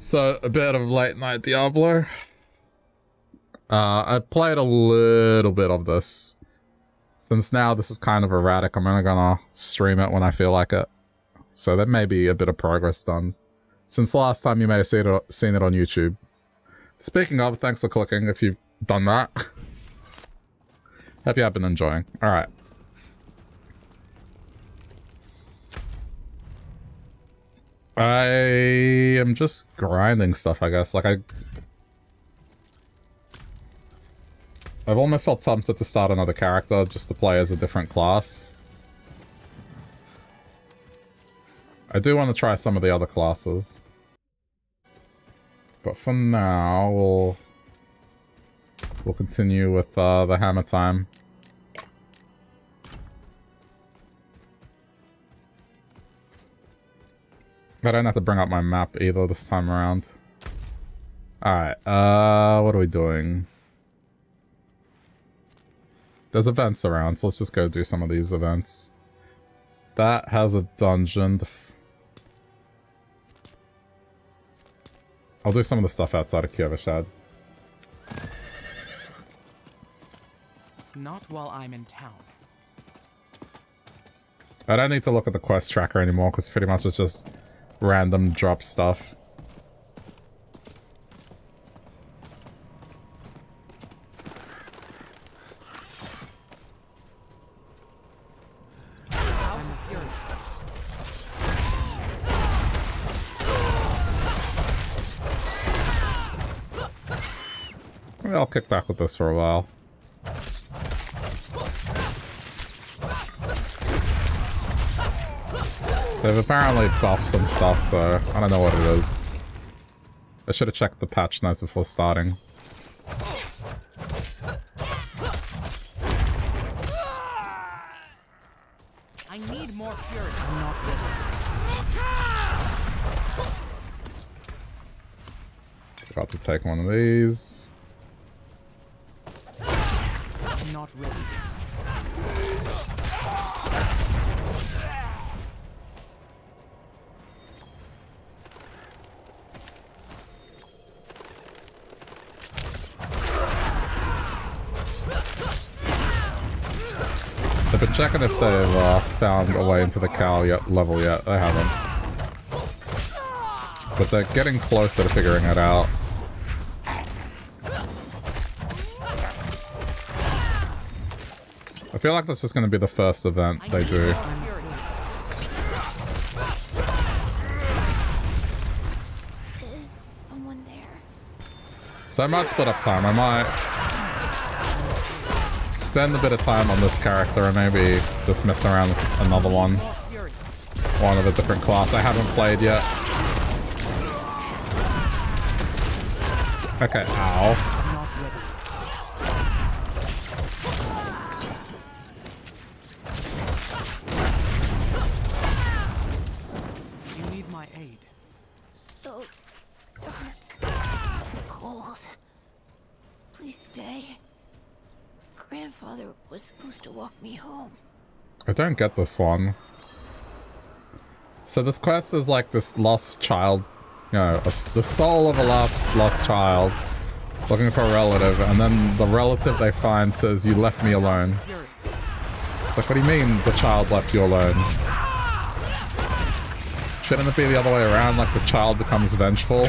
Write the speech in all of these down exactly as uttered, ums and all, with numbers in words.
So, a bit of late night Diablo. Uh, I played a little bit of this. Since now this is kind of erratic, I'm only gonna stream it when I feel like it. So there may be a bit of progress done. Since the last time you may have seen it, seen it on YouTube. Speaking of, thanks for clicking if you've done that. Hope you have been enjoying. Alright. I am just grinding stuff, I guess. Like, I... I've almost felt tempted to start another character just to play as a different class. I do want to try some of the other classes. But for now, we'll... We'll continue with uh, the hammer time. I don't have to bring up my map either this time around. Alright, uh, what are we doing? There's events around, so let's just go do some of these events. That has a dungeon. I'll do some of the stuff outside of Kjærvashad. Not while I'm in town. I don't need to look at the quest tracker anymore, because pretty much it's just random drop stuff. Maybe I'll kick back with this for a while. They've apparently buffed some stuff, so I don't know what it is. I should have checked the patch notes before starting. I need more fury. I'm not ready. Got to take one of these. I'm not ready. I've been checking if they've uh, found a way into the cow yet level yet. They haven't. But they're getting closer to figuring it out. I feel like that's just going to be the first event they do. Is someone there? So I might split up time. I might spend a bit of time on this character and maybe just mess around with another one. One of a different class I haven't played yet. Okay, ow. You need my aid. So dark, cold. Please stay. Grandfather was supposed to walk me home. I don't get this one. So this quest is like this lost child, you know, a, the soul of a lost lost child looking for a relative, and then the relative they find says, "You left me alone." Like, what do you mean the child left you alone? Shouldn't it be the other way around, like the child becomes vengeful?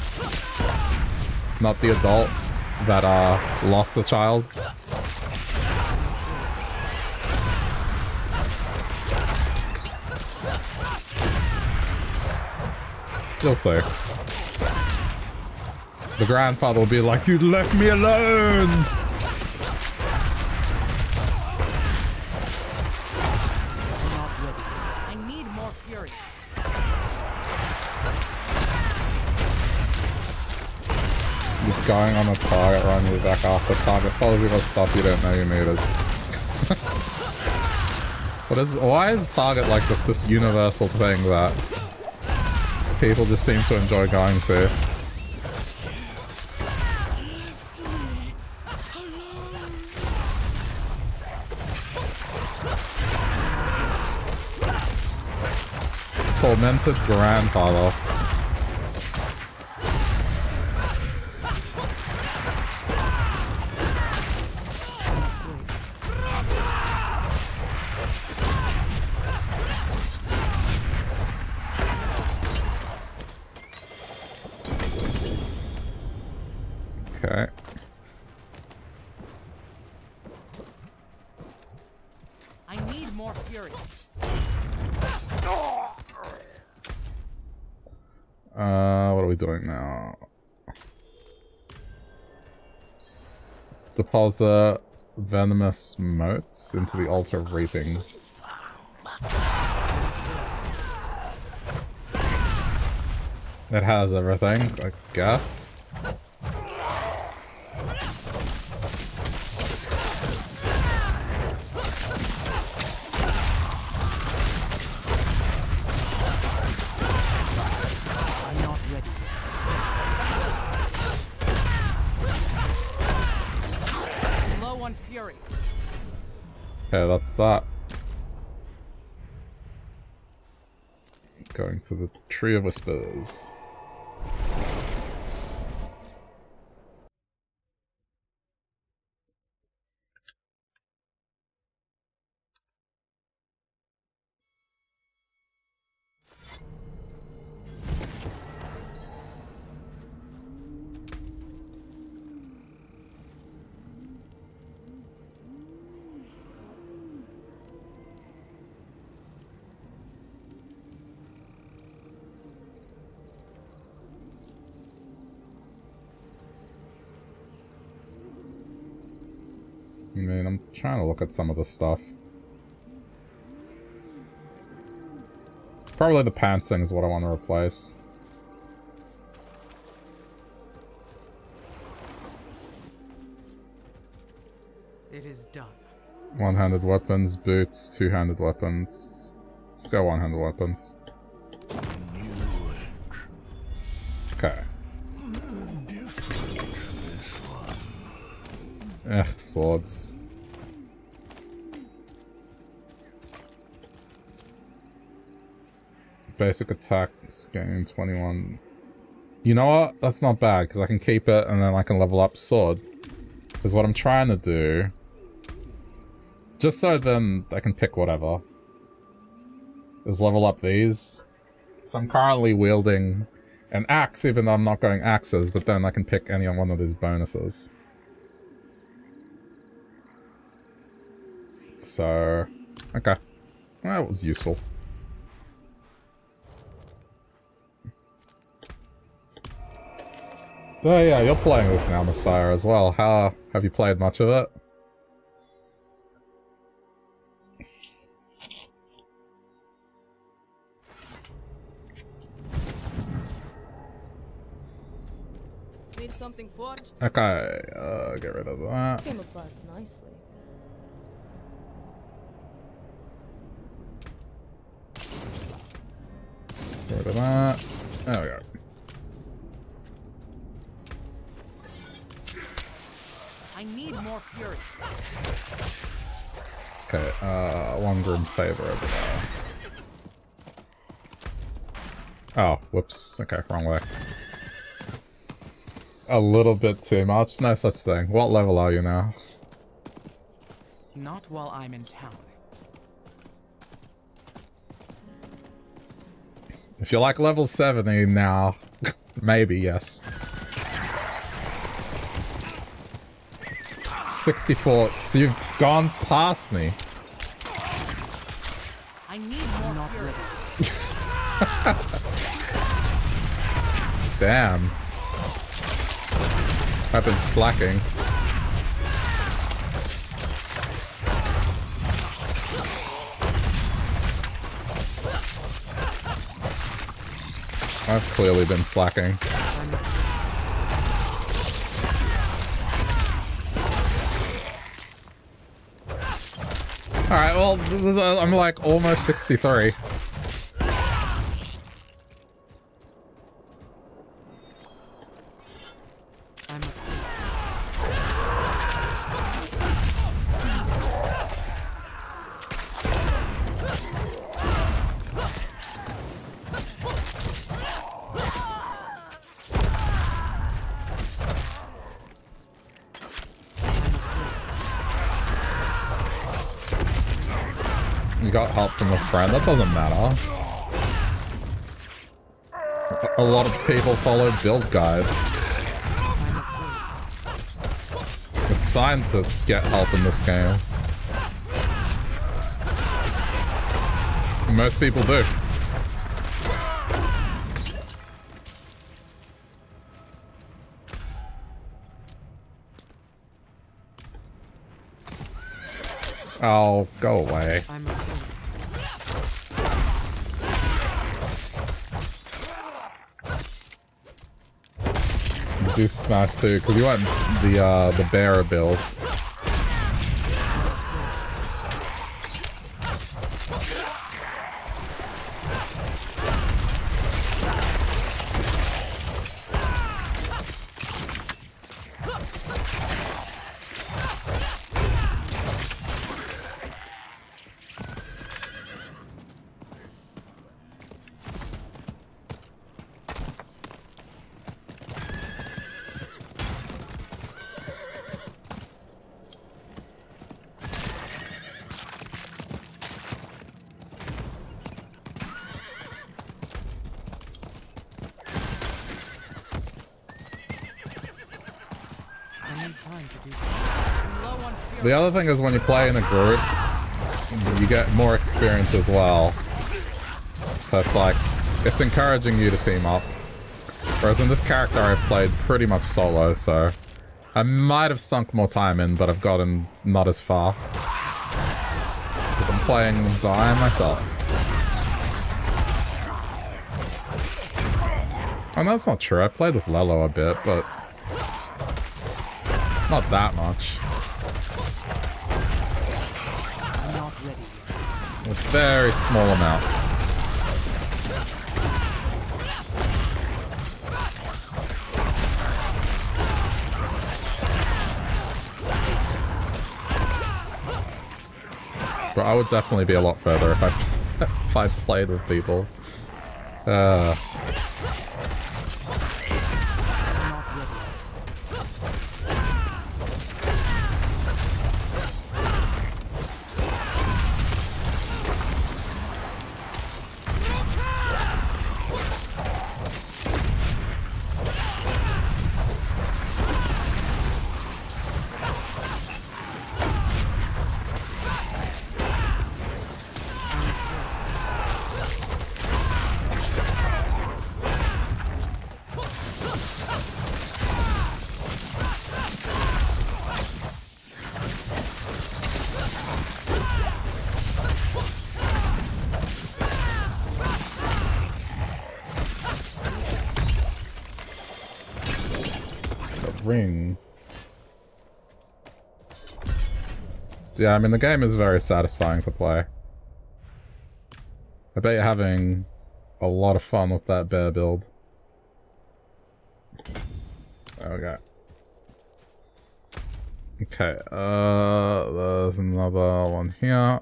Not the adult that uh lost the child? You'll see. The grandfather will be like, "You left me alone!" I need more fury. Just going on a target, run you back off the target, follows you with stuff you didn't know you needed. What is, why is target like just this universal thing that people just seem to enjoy going to? Tormented grandfather. Okay. I need more fury. Uh, what are we doing now? Deposit venomous motes into the altar of reaping. It has everything, I guess. I'm not ready. Low on fury. Okay, that's that. Going to the Tree of Whispers. I mean, I'm trying to look at some of the stuff. Probably the pants thing is what I want to replace. It is done. One-handed weapons, boots, two-handed weapons. Let's go one-handed weapons. Okay. Eh, swords. Basic attacks gain twenty-one. You know what? That's not bad, because I can keep it and then I can level up sword. Because what I'm trying to do... Just so then I can pick whatever. Is level up these. So I'm currently wielding an axe, even though I'm not going axes, but then I can pick any one of these bonuses. So, okay. That was useful. Oh yeah, you're playing this now, Messiah, as well. How have you played much of it? Need something forged? Okay, uh, get rid of that. Came apart nicely. Get rid of that. There we go. I need more fury. Okay, uh, one grim favor over there. Oh, whoops. Okay, wrong way. A little bit too much? No such thing. What level are you now? Not while I'm in town. If you're like level seventy now, maybe, yes. sixty-four, so you've gone past me. I need more not fury. Damn. I've been slacking. I've clearly been slacking. Alright, well, I'm like almost sixty-three. Got help from a friend, that doesn't matter. A lot of people follow build guides. fine to get help in this game. Most people do. Oh, go away. I'm a fool. Do smash too, because you want the uh, the bearer build. The other thing is when you play in a group, you get more experience as well. So it's like, it's encouraging you to team up. Whereas in this character I've played pretty much solo, so I might have sunk more time in, but I've gotten not as far. Because I'm playing by myself. Oh, no, that's not true. I played with Lelo a bit, but not that much. A very small amount. But I would definitely be a lot further if I if I played with people. Uh ring. Yeah, I mean the game is very satisfying to play. I bet you're having a lot of fun with that bear build. Okay. Okay, uh, there's another one here.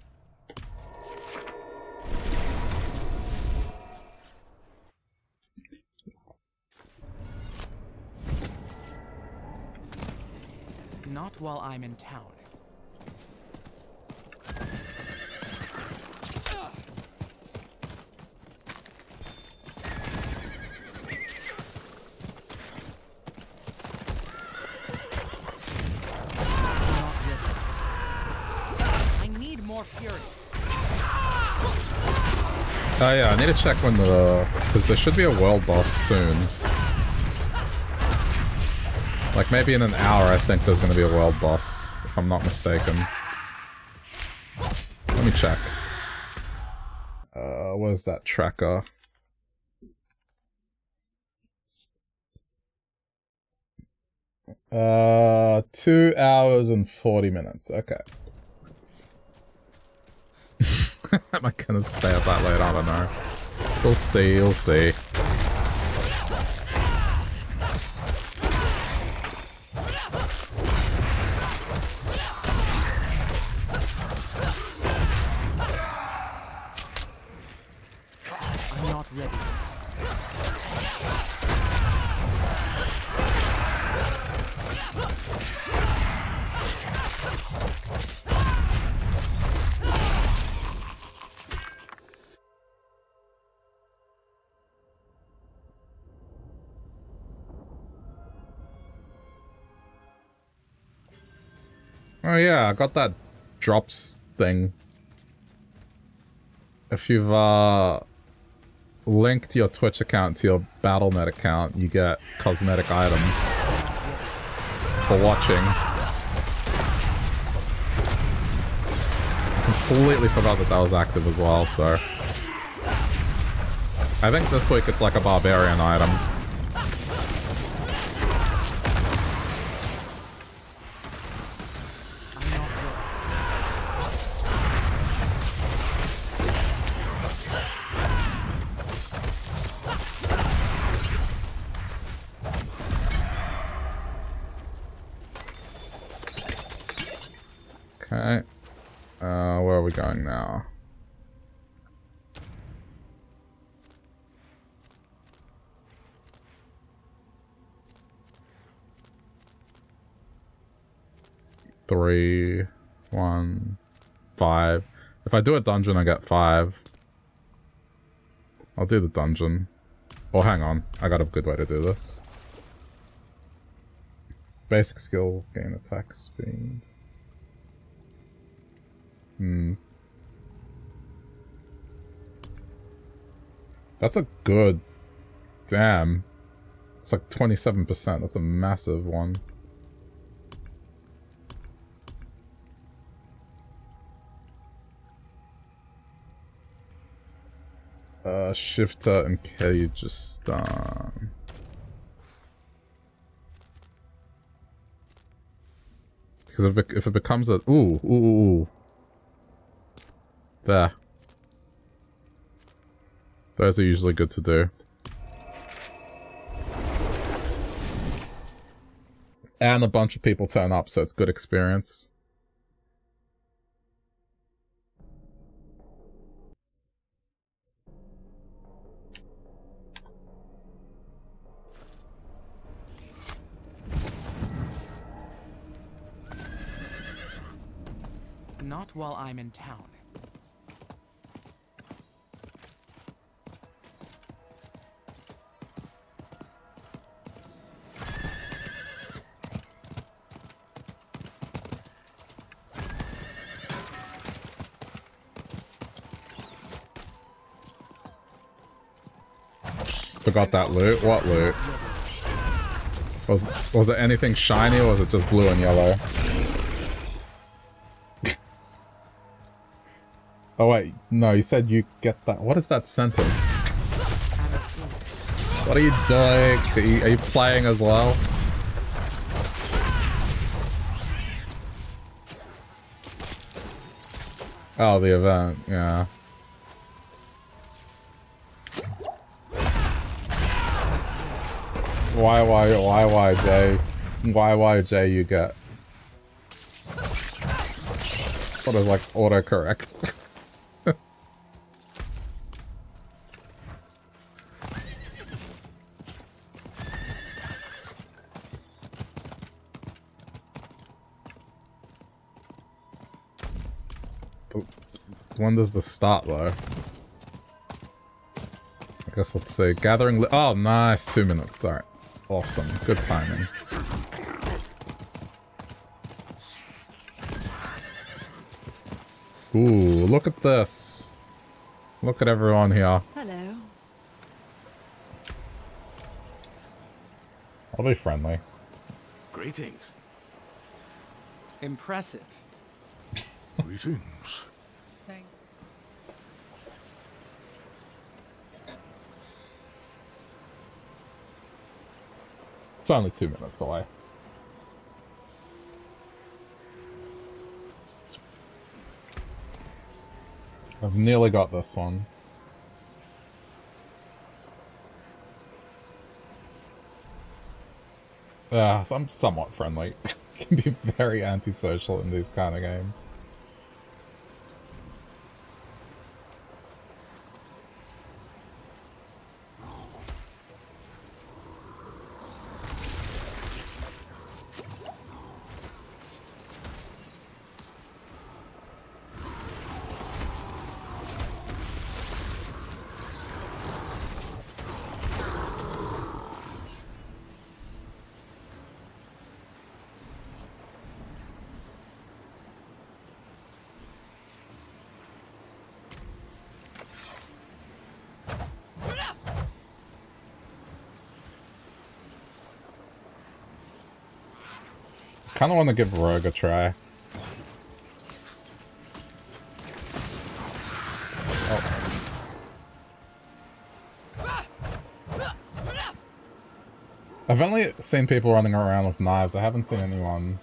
Not while I'm in town. I need more fury. Oh yeah, I need to check when the... because there should be a world boss soon. Like, maybe in an hour I think there's gonna be a world boss, if I'm not mistaken. Let me check. Uh, where's that tracker? Uh, two hours and forty minutes, okay. Am I gonna stay up that late? I don't know. We'll see, we'll see. Oh yeah, I got that drops thing. If you've uh, linked your Twitch account to your Battle dot net account, you get cosmetic items for watching. I completely forgot that that was active as well, so... I think this week it's like a barbarian item. Okay. Uh, where are we going now? Three, one, five. If I do a dungeon, I get five. I'll do the dungeon. Oh, hang on. I got a good way to do this. Basic skill, gain attack speed. Hmm. That's a good... Damn. It's like twenty-seven percent. That's a massive one. Uh, Shifter and Kyrgyzstan. Because if it, if it becomes a... Ooh, ooh, ooh, ooh. There. Those are usually good to do. And a bunch of people turn up, so it's good experience. Not while I'm in town. Forgot that loot. What loot? Was was it anything shiny or was it just blue and yellow? Oh wait, no, you said you get that. What is that sentence? What are you doing? Are you, are you playing as well? Oh, the event, yeah. Why, why, why, why, Jay? Why, why, Jay, you get? What is like autocorrect? When does this start, though? I guess let's see. Gathering... Li oh, nice. Two minutes. Alright. Awesome. Good timing. Ooh, look at this. Look at everyone here. Hello. I'll be friendly. Greetings. Impressive. Greetings. Thank It's only two minutes away. I've nearly got this one. Uh, I'm somewhat friendly. Can be very antisocial in these kind of games. Kind of want to give Rogue a try. Oh. I've only seen people running around with knives. I haven't seen anyone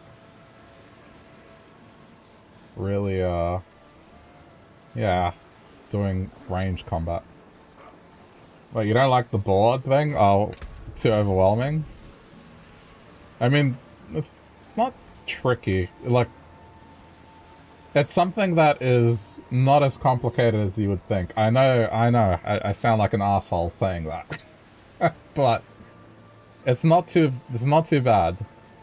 really, uh, yeah, doing range combat. Wait, you don't like the board thing? Oh, too overwhelming? I mean, it's, it's not tricky. Like, it's something that is not as complicated as you would think. I know, I know, I, I sound like an asshole saying that. But it's not too, it's not too bad.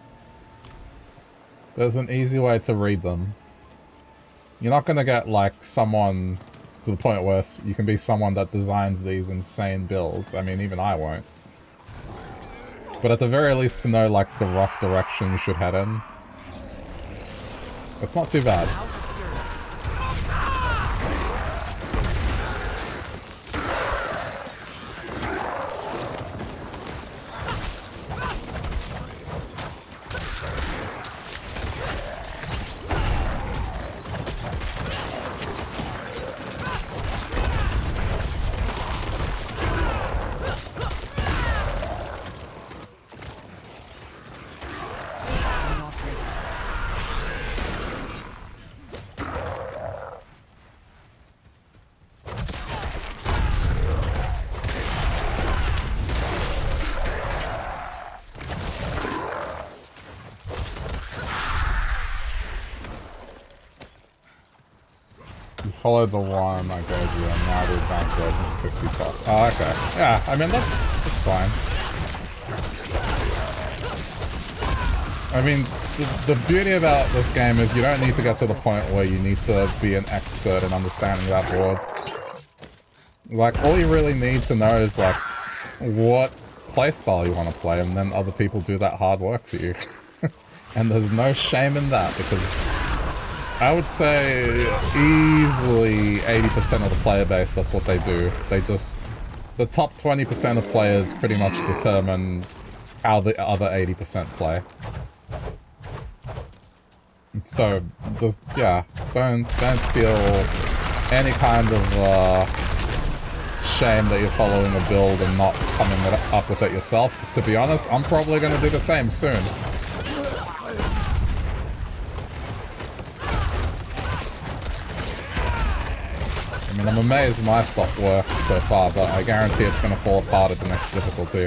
There's an easy way to read them. You're not gonna get, like, someone to the point where you can be someone that designs these insane builds. I mean, even I won't. But at the very least to know, like, the rough direction you should head in. It's not too bad. Follow the one I gave you, and now the advanced version is fifty plus. Oh, okay. Yeah, I mean, that's, that's fine. I mean, the, the beauty about this game is you don't need to get to the point where you need to be an expert in understanding that board. Like, all you really need to know is, like, what playstyle you want to play, and then other people do that hard work for you. And there's no shame in that, because I would say easily eighty percent of the player base, that's what they do. They just... The top twenty percent of players pretty much determine how the other eighty percent play. So, just, yeah, don't, don't feel any kind of uh, shame that you're following a build and not coming up with it yourself. Because to be honest, I'm probably going to do the same soon. I mean, I'm amazed my stuff worked so far, but I guarantee it's going to fall apart at the next difficulty.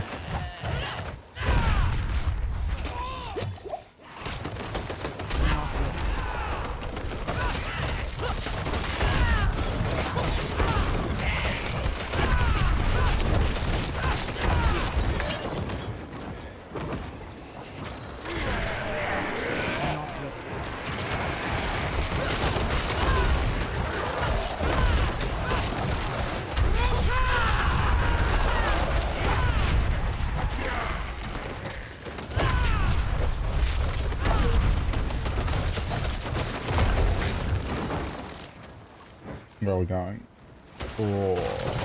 Where are we going? Oh.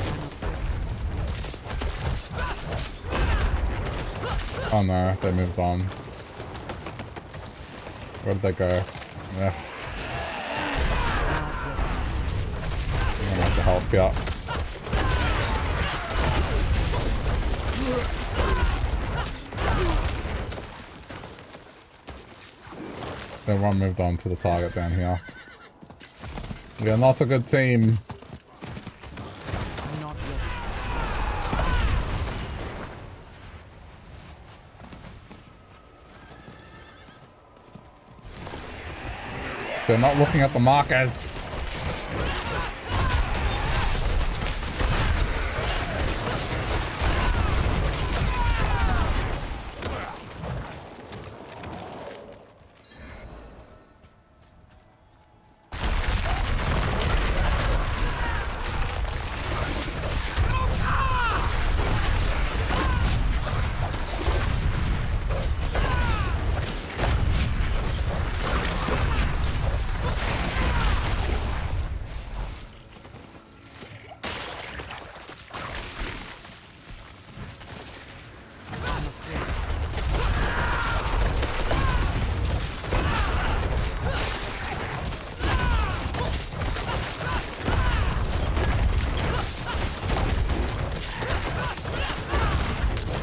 Oh no, they moved on. Where did they go? Yeah. I'm gonna have to help you up. Everyone moved on to the target down here. We are not a good team. Not They're not looking at the markers.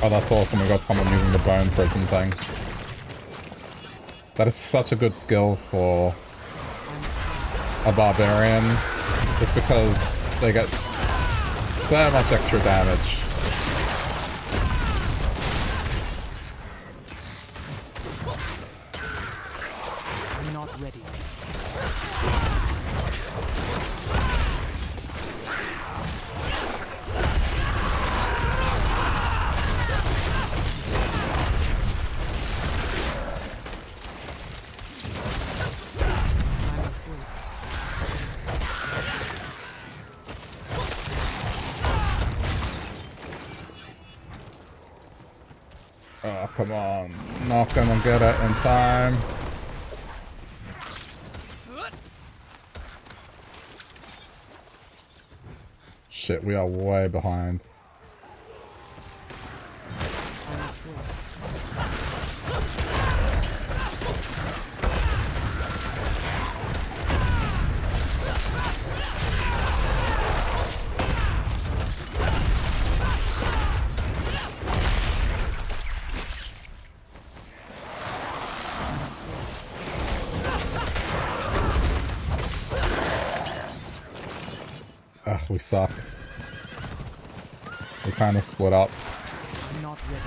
Oh, that's awesome. We got someone using the bone prison thing. That is such a good skill for a barbarian, just because they get so much extra damage. I'm not ready. Oh, come on. Not gonna get it in time. Shit, we are way behind. Ugh, we suck. We kind of split up. I'm not ready.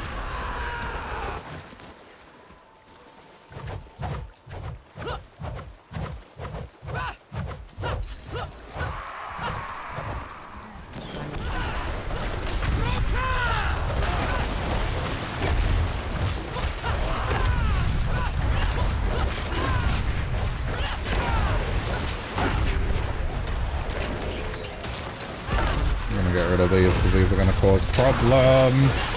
I'm gonna get rid of these because these are gonna cause problems.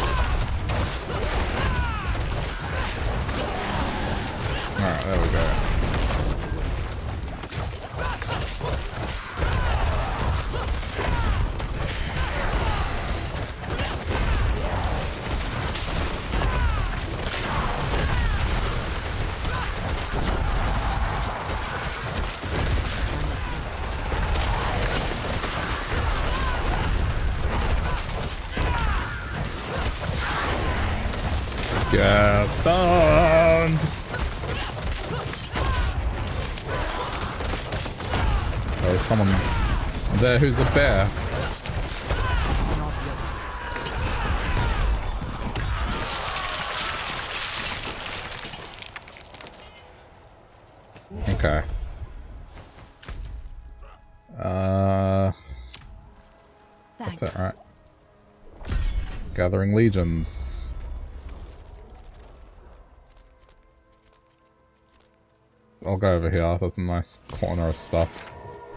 Alright, there we go. Yeah, stunned! There's someone there who's a bear. Okay. Uh... Thanks. That's it, right? Gathering legions. I'll go over here. There's a nice corner of stuff.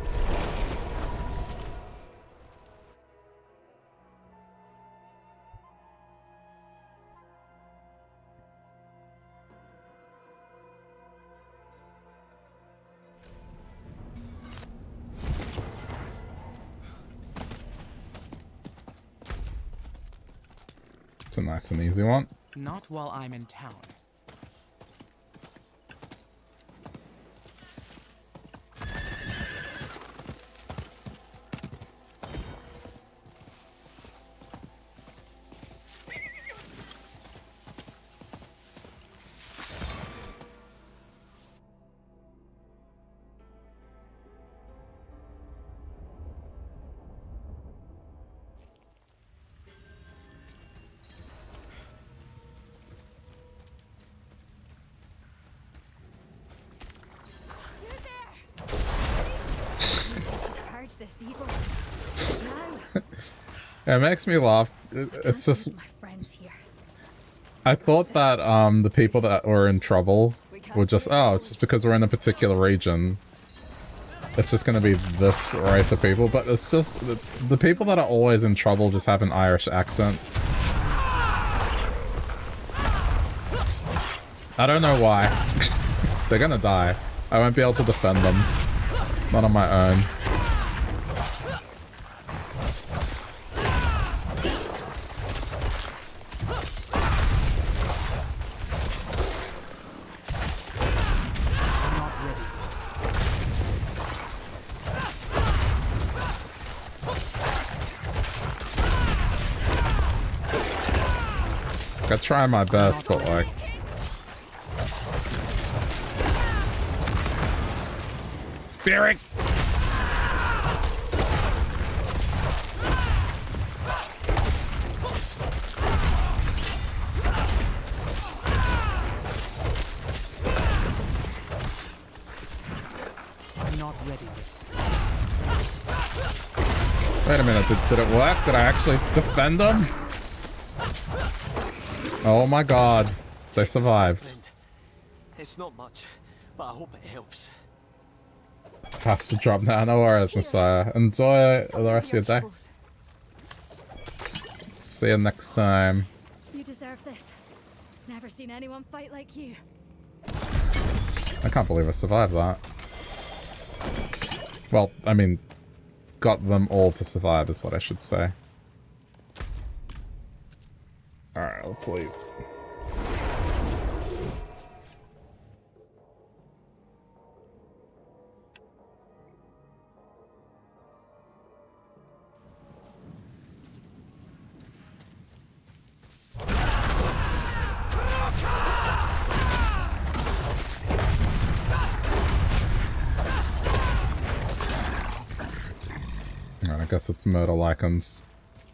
It's a nice and easy one. Not while I'm in town. This evil. It makes me laugh. It, it's just... My friends here. I thought that um, the people that were in trouble were just, oh, it's just because we're in a particular region. It's just gonna be this race of people, but it's just... The, the people that are always in trouble just have an Irish accent. I don't know why. They're gonna die. I won't be able to defend them. Not on my own. Like, I try my best, but like... Fearing! I'm not ready yet. Wait a minute, did, did it work? Did I actually defend them? Oh my god. They survived. Friend, it's not much, but I hope it helps. Have to drop now. No worries, Messiah. Enjoy the rest of your day. See you next time. You deserve this. Never seen anyone fight like you. I can't believe I survived that. Well, I mean, got them all to survive is what I should say. Alright, let's leave. Alright, I guess it's murder lichens.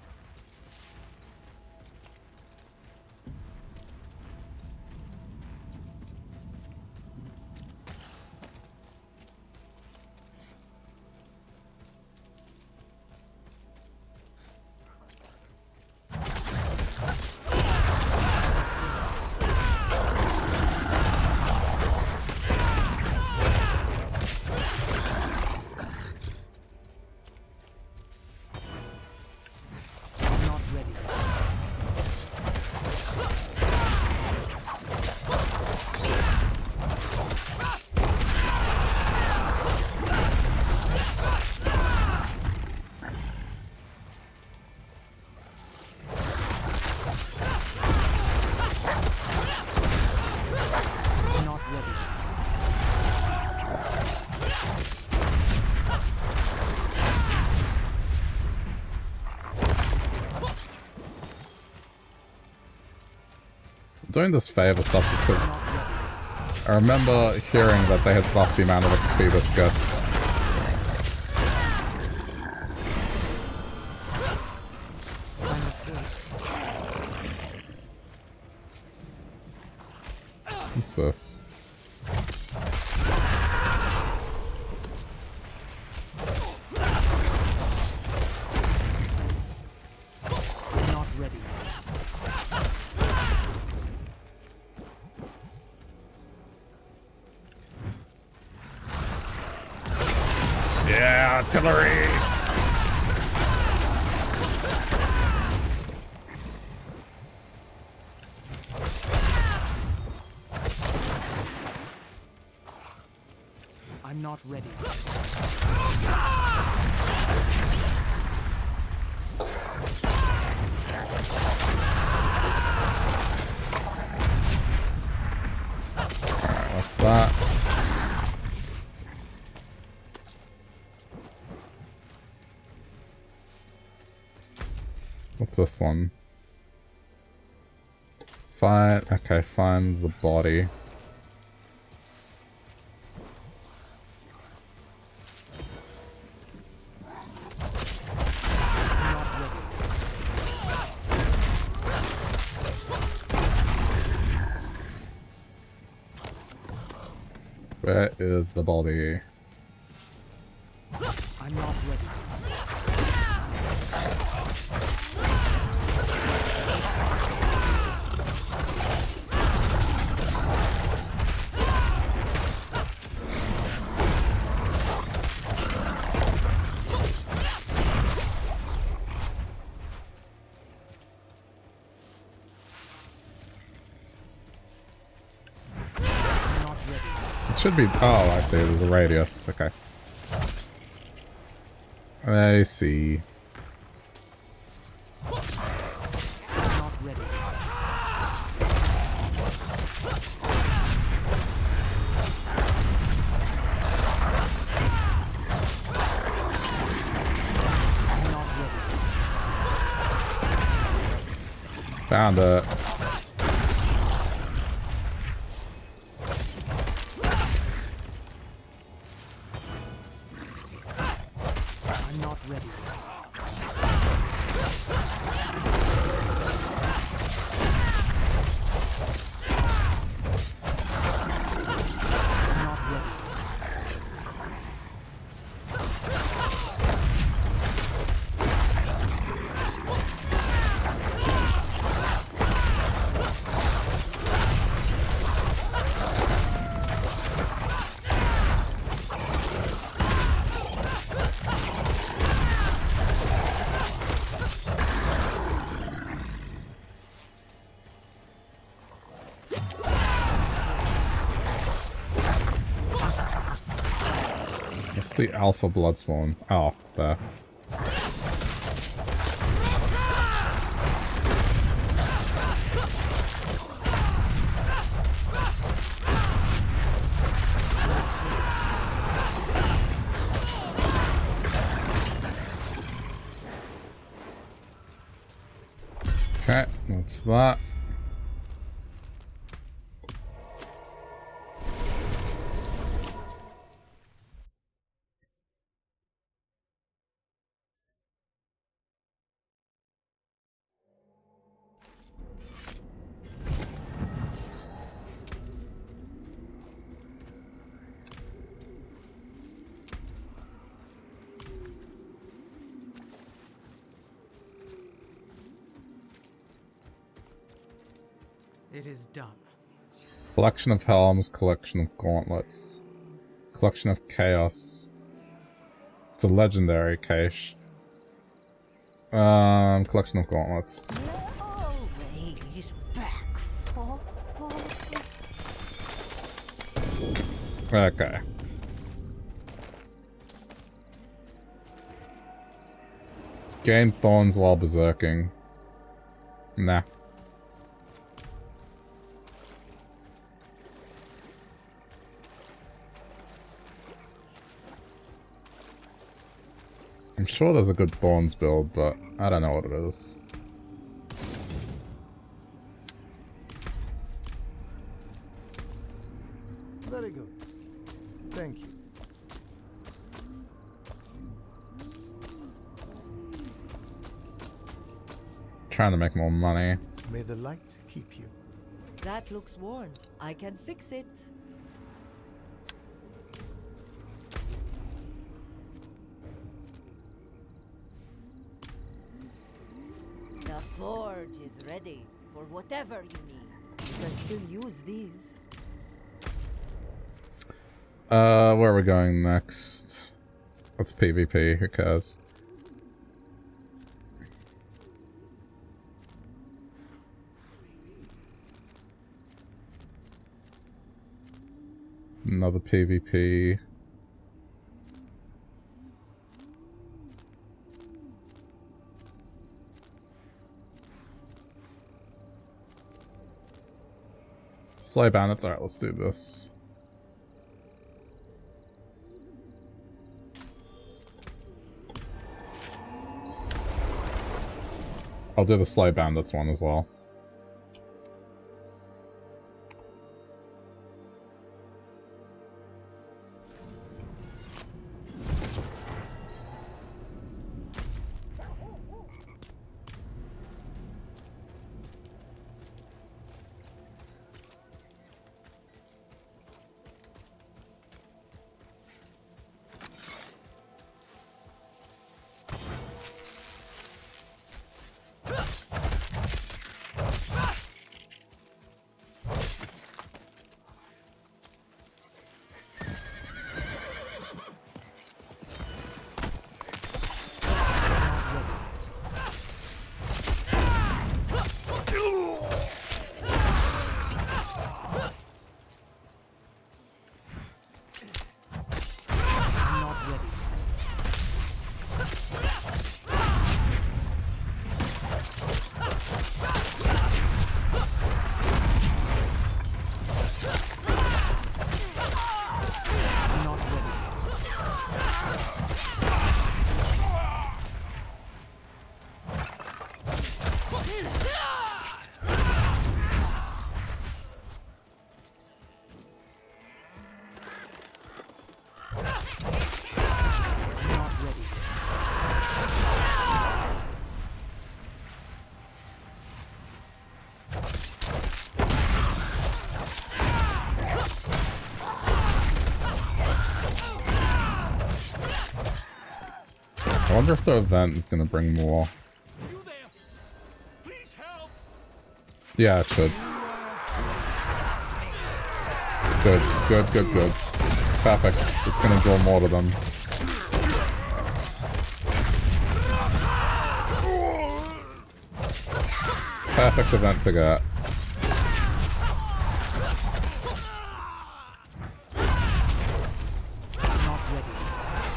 Doing this favor stuff just because I remember hearing that they had buffed the amount of X P this gets. What's this? Artillery! I'm not ready. Alright, what's that? What's this one? Find, okay, find the body. Where is the body? I'm not ready. Should be. Oh, I see. There's a radius. Okay. I see. Not ready. Found it. the Alpha Bloodspawn? Oh, there. Okay, that's that. It is done. Collection of helms, collection of gauntlets. Collection of chaos. It's a legendary cache. Um, collection of gauntlets. Always back for Okay. Gain thorns while berserking. Nah. I'm sure there's a good thorns build, but I don't know what it is. Very good. Thank you. Trying to make more money. May the light keep you. That looks worn. I can fix it. The forge is ready for whatever you need. You can still use these. Uh, where are we going next? What's PvP? Who cares? Another PvP. Slay bandits. Alright, let's do this. I'll do the Slay Bandits one as well. I wonder if the event is going to bring more. You there? Please help. Yeah, it should. Good, good, good, good. Perfect. It's going to draw more to them. Perfect event to get. Not ready.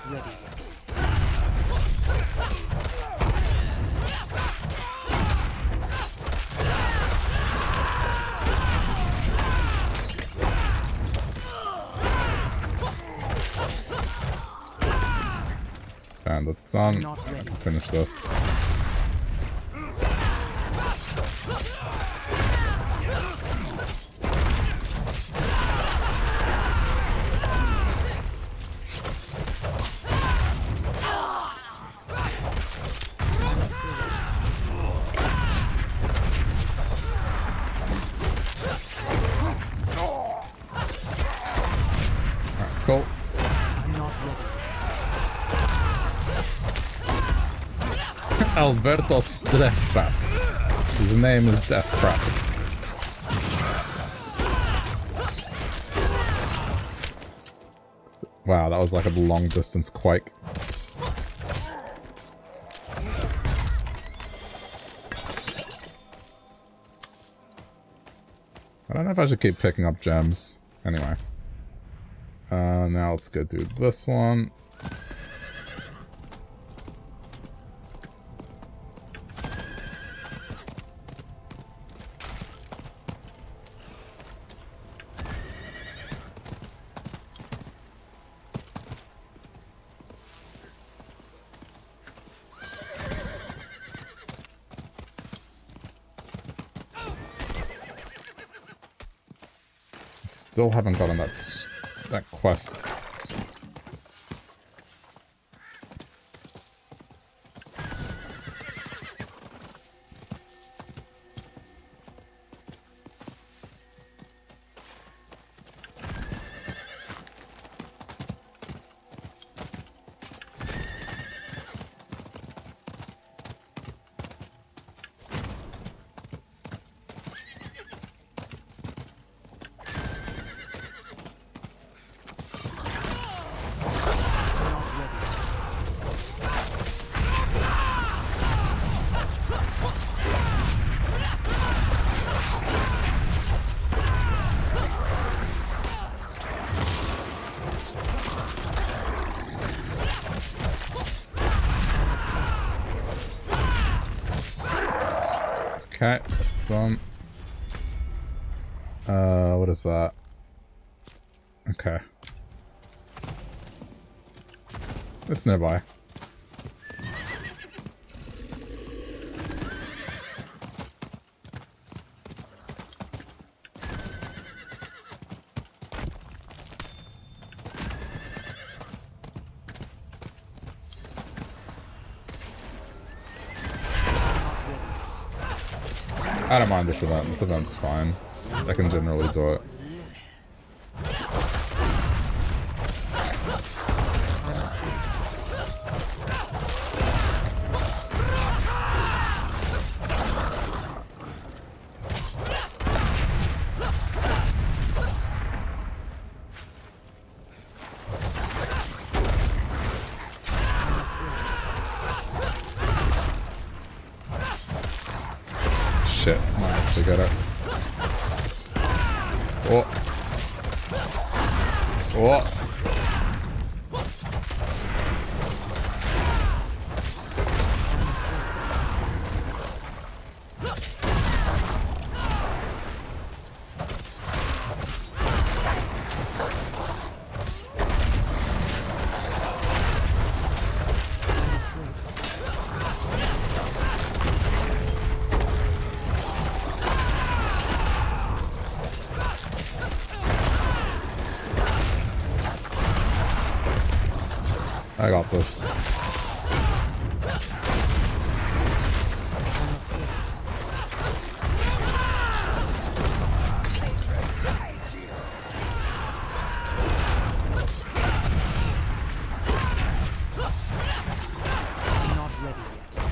ready yet. And that's done. Not ready. I can finish this. Cool. I'm not ready. Alberto's Death Trap. His name is Death Trap. Wow, that was like a long distance quake. I don't know if I should keep picking up gems. Anyway. Uh, now let's go do this one. Still haven't gotten that s that quest. Okay, that's done. Uh, what is that? Okay. It's nearby. I don't mind this event. This event's fine. I can generally do it. Shit, I might actually get it. Oh. Oh. I got this. Not ready yet.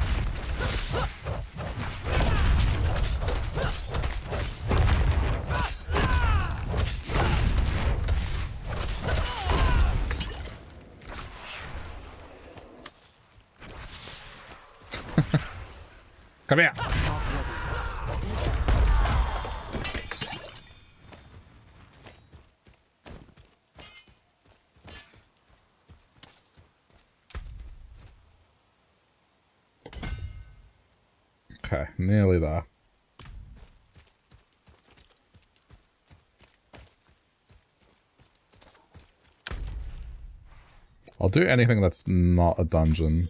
Come here. Okay, nearly there. I'll do anything that's not a dungeon.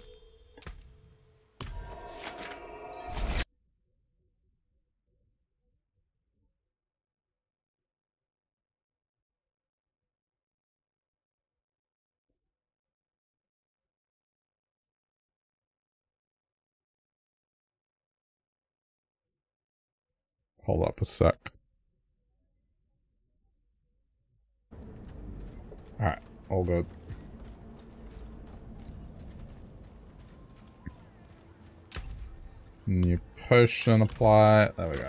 Hold up a sec. Alright, all good. New potion apply. There we go.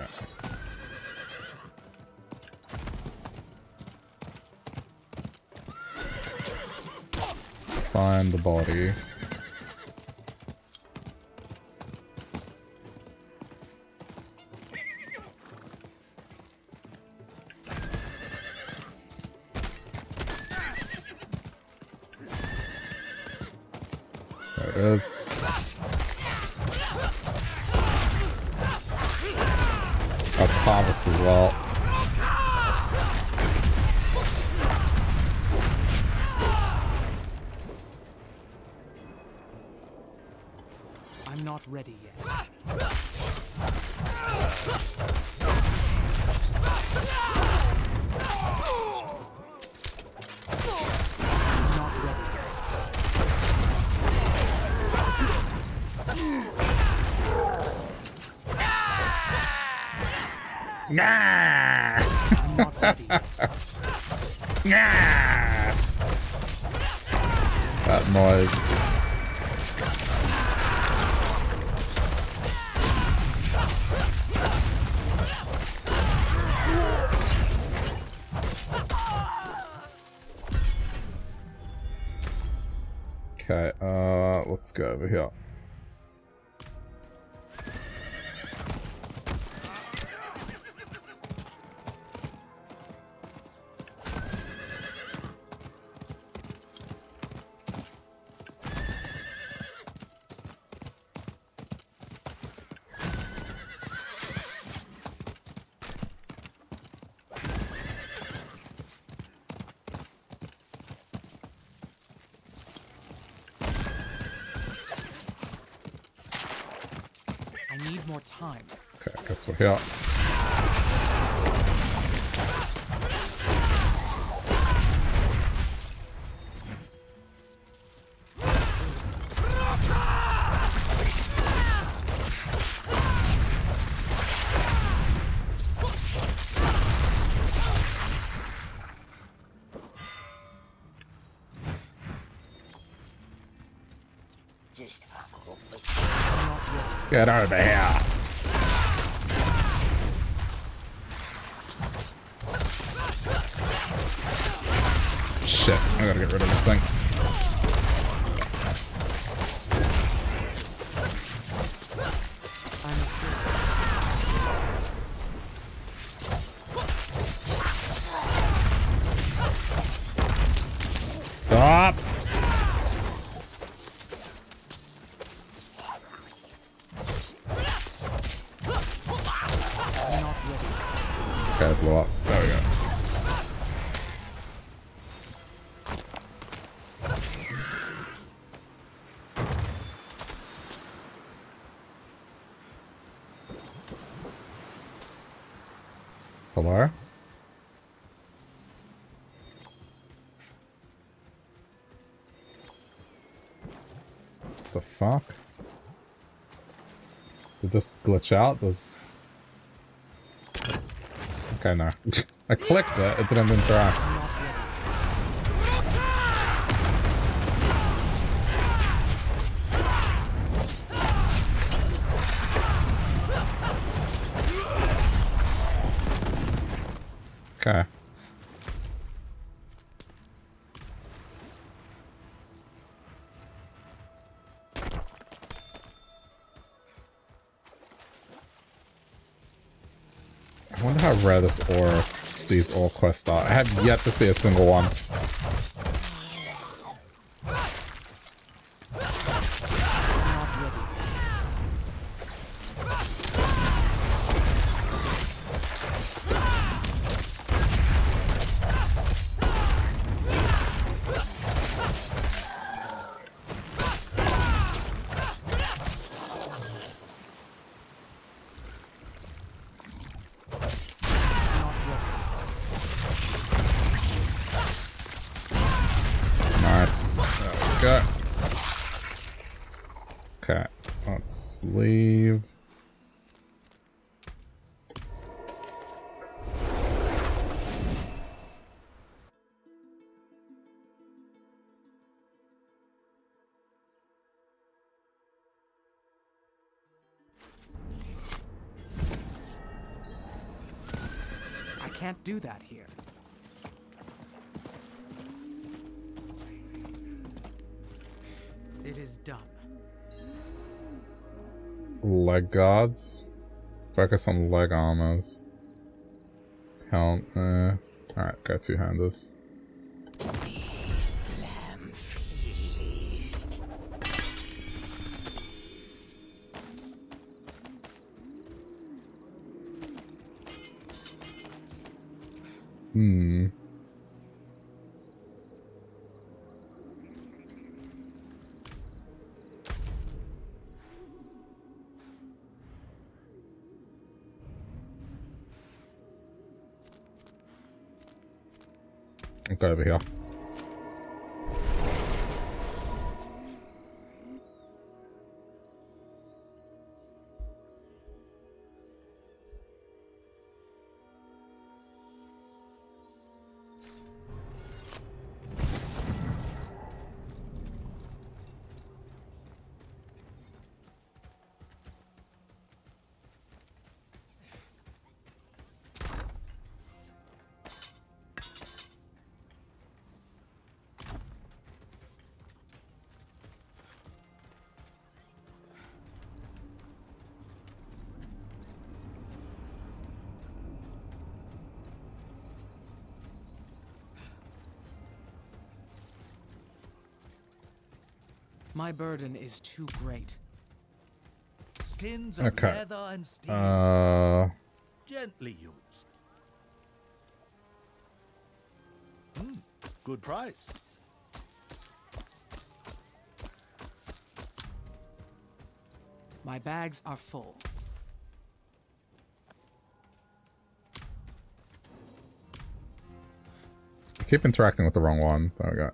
Find the body. There it is. That's harvest as well. I'm not ready yet. I'm not ready Nah! I'm not ready yet. Nah! That noise. Okay, uh, let's go over here. I need more time. Okay, I guess we're here. Get over here. Shit, I gotta get rid of this thing. Stop! Okay, blow up. There we go. Hello? What the fuck? Did this glitch out? Does... Okay, no. I clicked it, it didn't interact. Okay. I wonder how rare this ore, these ore quests are. I have yet to see a single one. leave. I can't do that here. It is done. Leg guards. Focus on leg armors. Count. Uh, Alright, go two handers. Hmm. I'll go over here. My burden is too great. Skins of Okay. leather and steel, Uh, gently used. Hmm, good price. My bags are full. I keep interacting with the wrong one. There we go.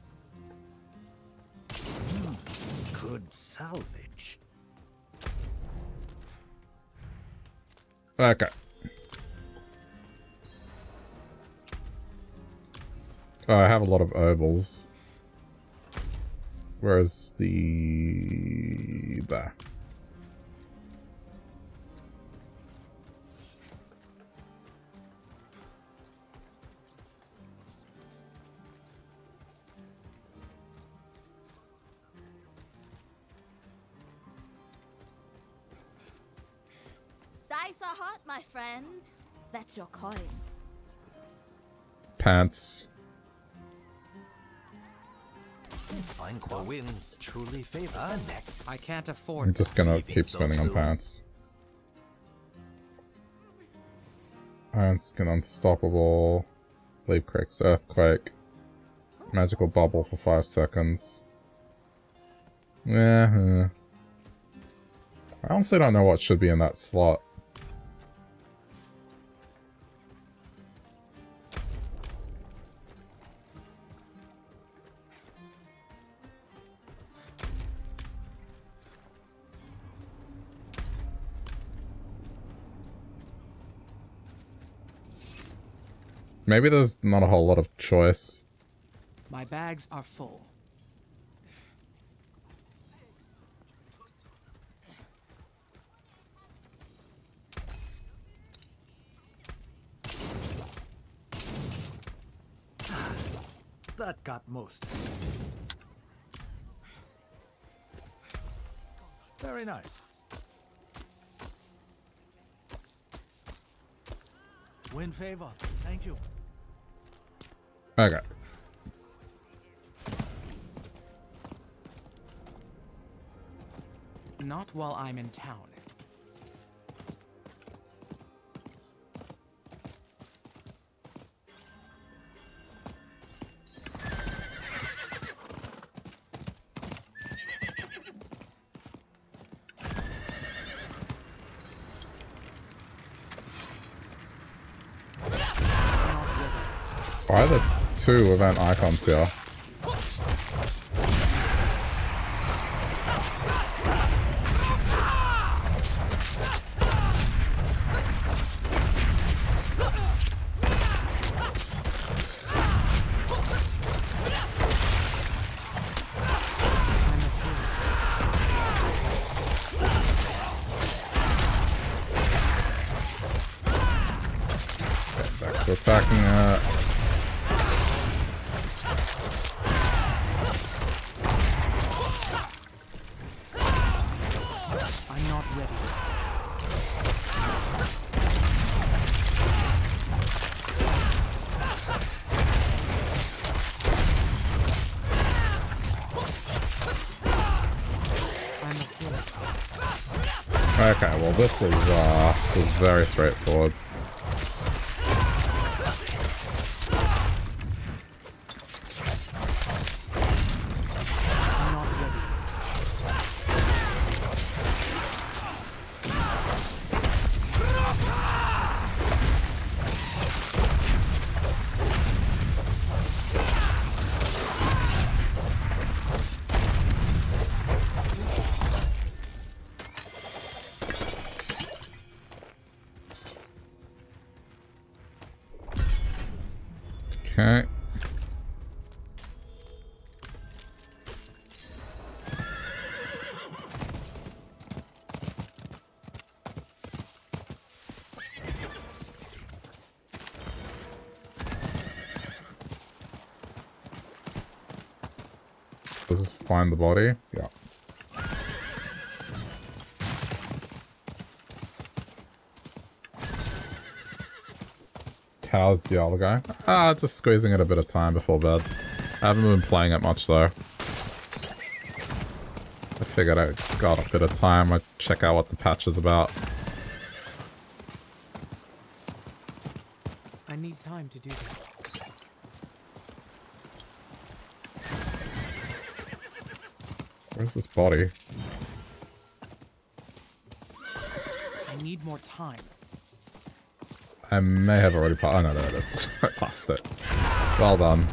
Good salvage. Okay. Oh, I have a lot of ovals. Where's the... there. Dice are hot, my friend. That's your coin. Pants. Find winds truly favor neck. I can't afford. I'm just gonna keep spending on pants. Iron Skin Unstoppable. Leap Creek's Earthquake. Magical Bubble for five seconds. Yeah. uh. I honestly don't know what should be in that slot. Maybe there's not a whole lot of choice. My bags are full. That got most. Very nice. Win favor. Thank you. Okay. Not while I'm in town. Why are there two event icons here? to attacking it. I'm not ready. Okay, well this was uh this was very straightforward. I'm not ready. Okay. Does this find the body? Yeah. How's Diablo going? Ah, just squeezing it a bit of time before bed. I haven't been playing it much though. I figured I got a bit of time. I'd check out what the patch is about. I need time to do that. Where's this body? I need more time. I may have already passed. Oh no, there it is. I passed it. Well done.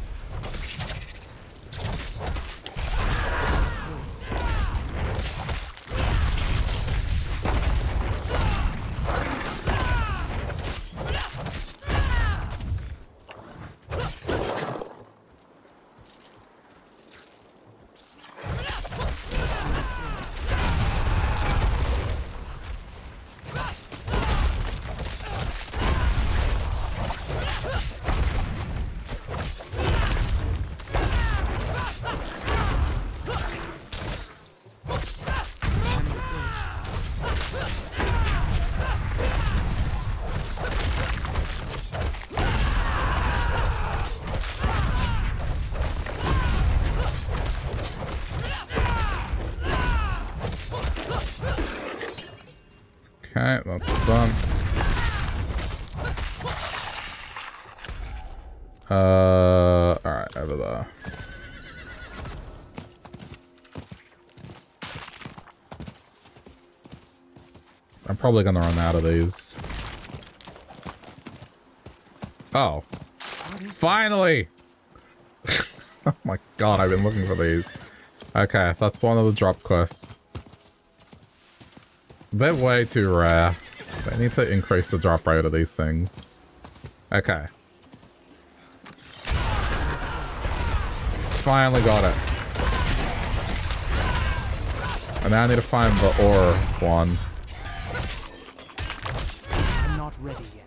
Okay, that's done. Uh, alright, over there. I'm probably gonna run out of these. Oh. Finally! Oh my god, I've been looking for these. Okay, that's one of the drop quests. They're way too rare. They need to increase the drop rate of these things. Okay. Finally got it. And now I need to find the ore one. I'm not ready yet.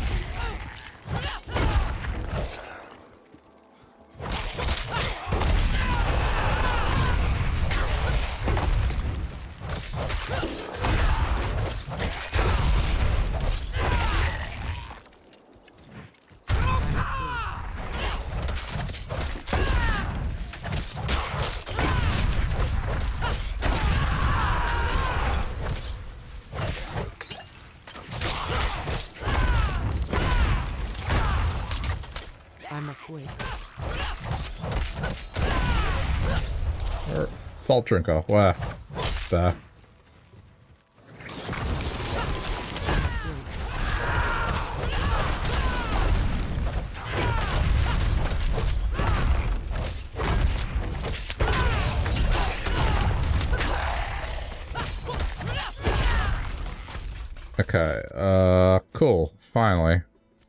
Salt drinker, where? There. Okay, uh, cool. Finally.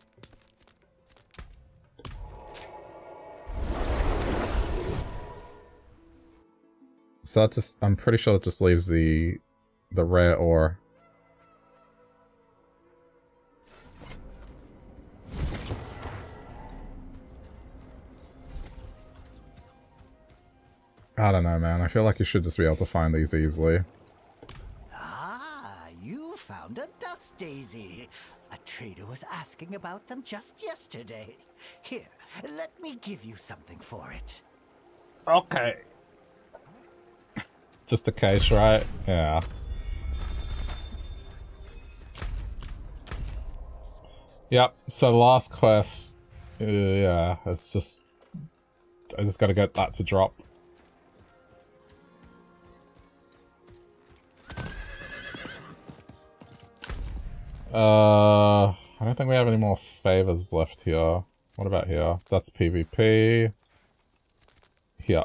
So that just, I'm pretty sure that just leaves the, the rare ore. I don't know, man. I feel like you should just be able to find these easily. Ah, you found a dust daisy. A trader was asking about them just yesterday. Here, let me give you something for it. Okay. Just a case, right? Yeah. Yep, so the last quest, uh, yeah, it's just, I just gotta get that to drop. Uh, I don't think we have any more favors left here. What about here? That's PvP. Here.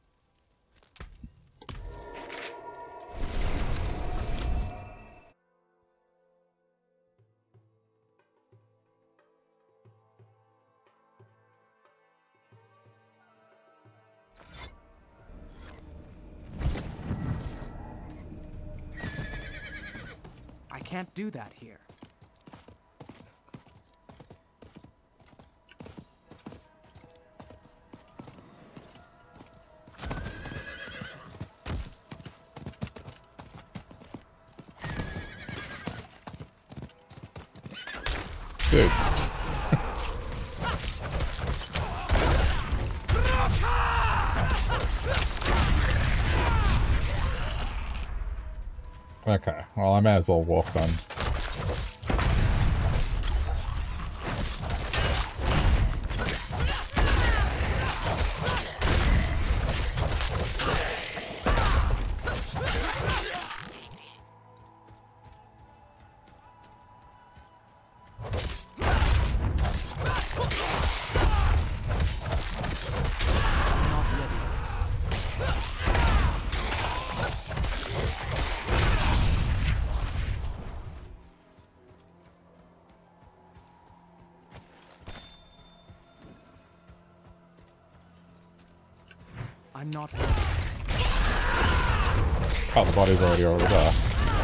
I can't do that here. Dude. Okay, well I may as well walk then. I'm not ready. Oh, the body's already over there.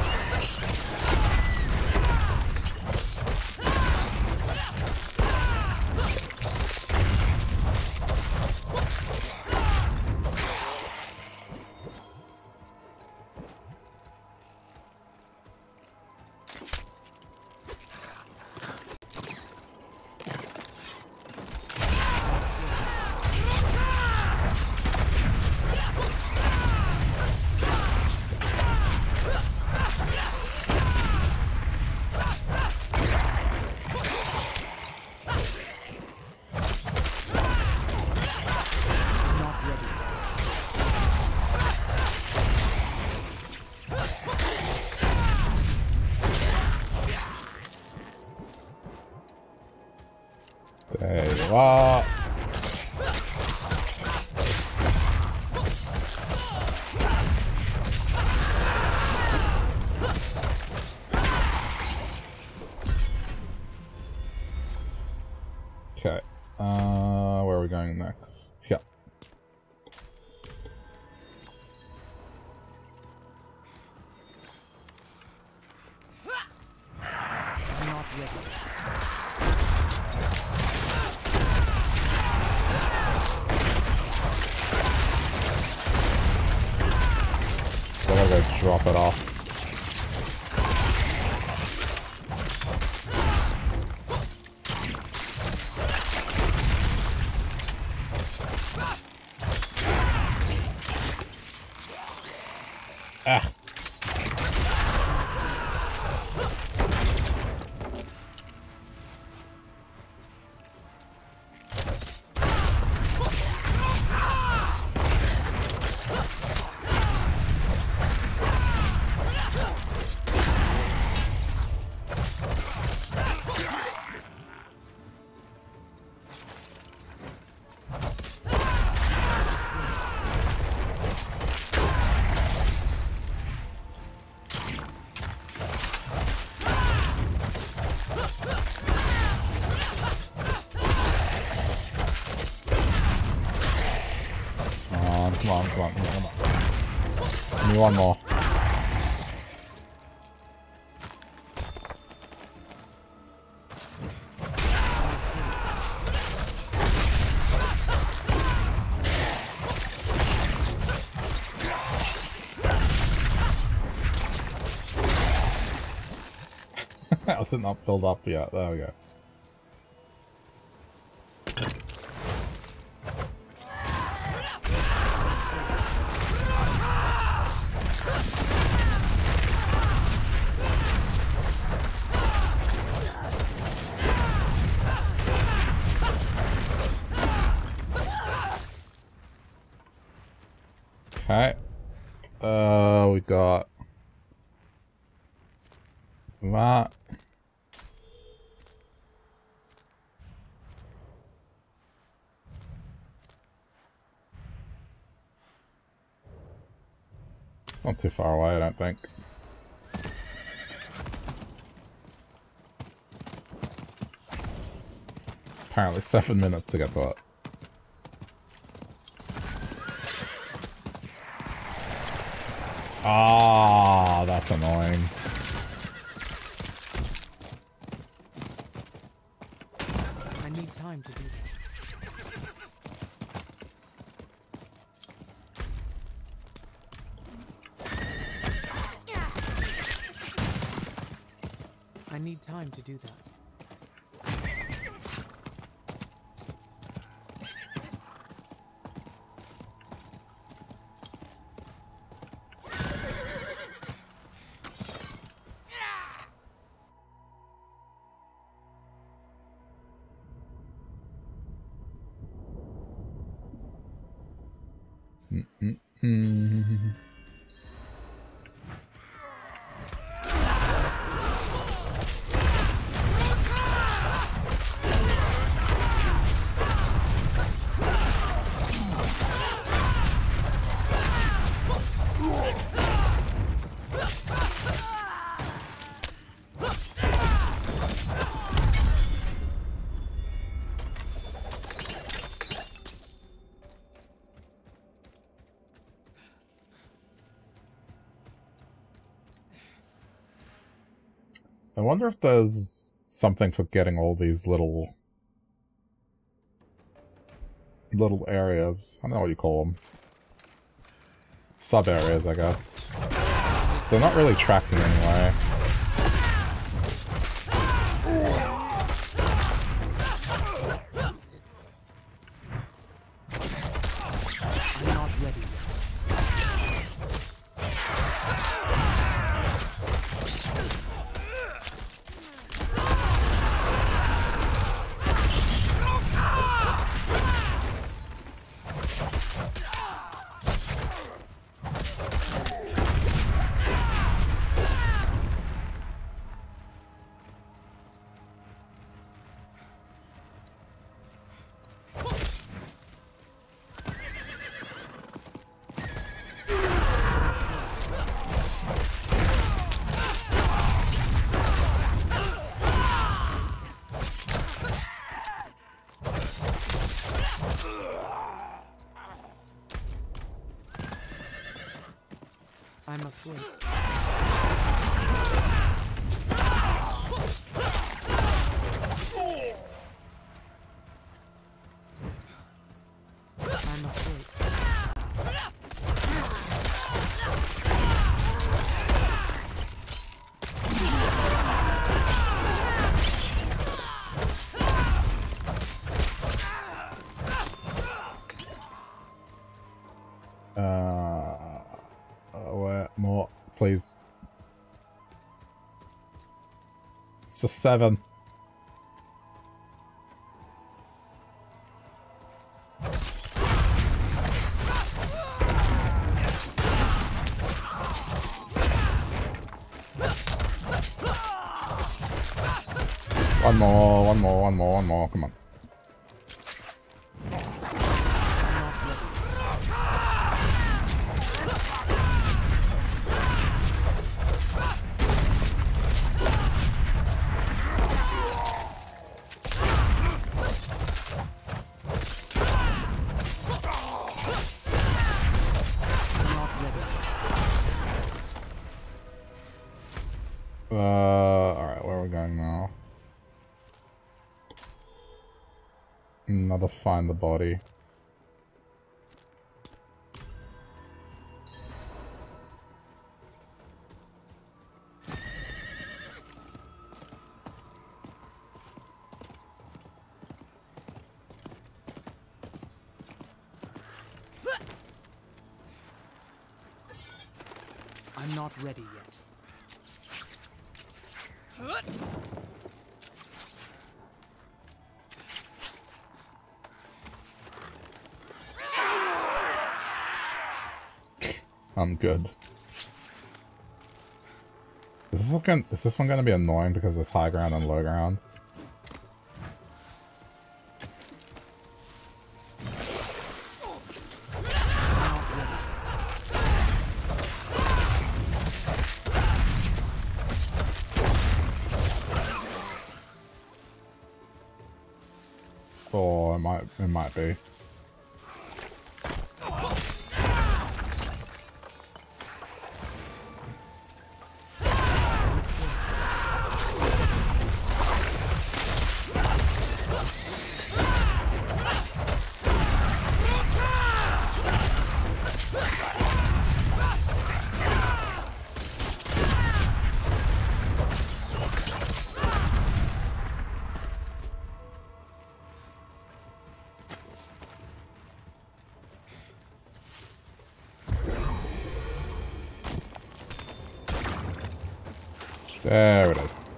There you are. Okay. Uh, where are we going next? Yeah. I'm not ready. So I gotta go drop it off. Ah. Come on, come on, come on, come on. Give me one more. mouse did not build up yet. There we go. Okay. Uh, we got that. It's not too far away, I don't think. Apparently seven minutes to get to it. Ah, that's annoying. I need time to do that. I need time to do that. Mm-mm-mm. I wonder if there's something for getting all these little little areas. I don't know what you call them. Sub areas, I guess. They're not really tracked in any way. I'm not ready yet. I'm afraid. I'm afraid. Uh, where more, please. It's just seven. One more, one more, one more, one more, come on. Uh, alright, where are we going now? Another find the body. I'm not ready yet. I'm good. Is this looking, is this one gonna be annoying because it's high ground and low ground? Oh, it might, it might be. There it is.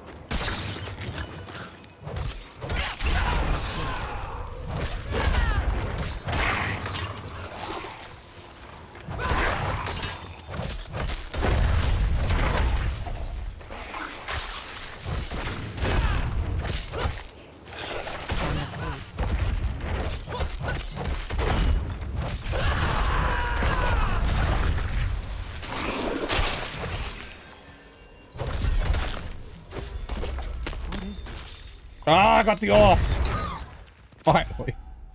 Ah, I got the ore! Finally.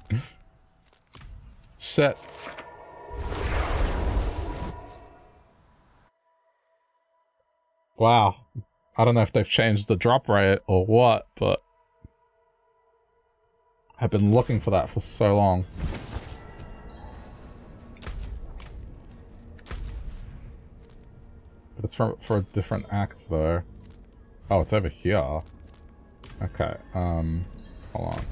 Shit. Wow. I don't know if they've changed the drop rate or what, but I've been looking for that for so long. But it's for, for a different act, though. Oh, it's over here. Okay, um, hold on.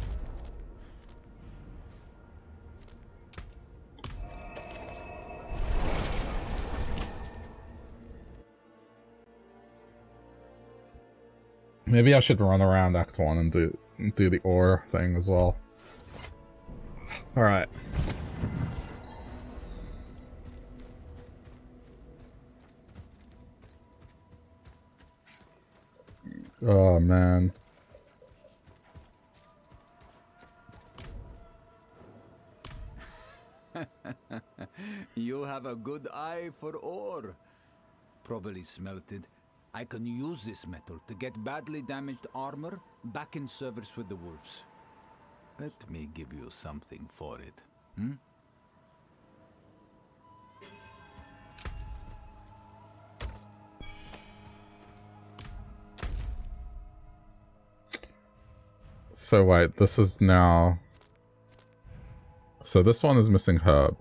Maybe I should run around Act one and do do the ore thing as well. Alright. Oh, man. You have a good eye for ore. Probably smelted. I can use this metal to get badly damaged armor back in service with the wolves. Let me give you something for it. Hmm? So wait, this is now... So this one is missing herb.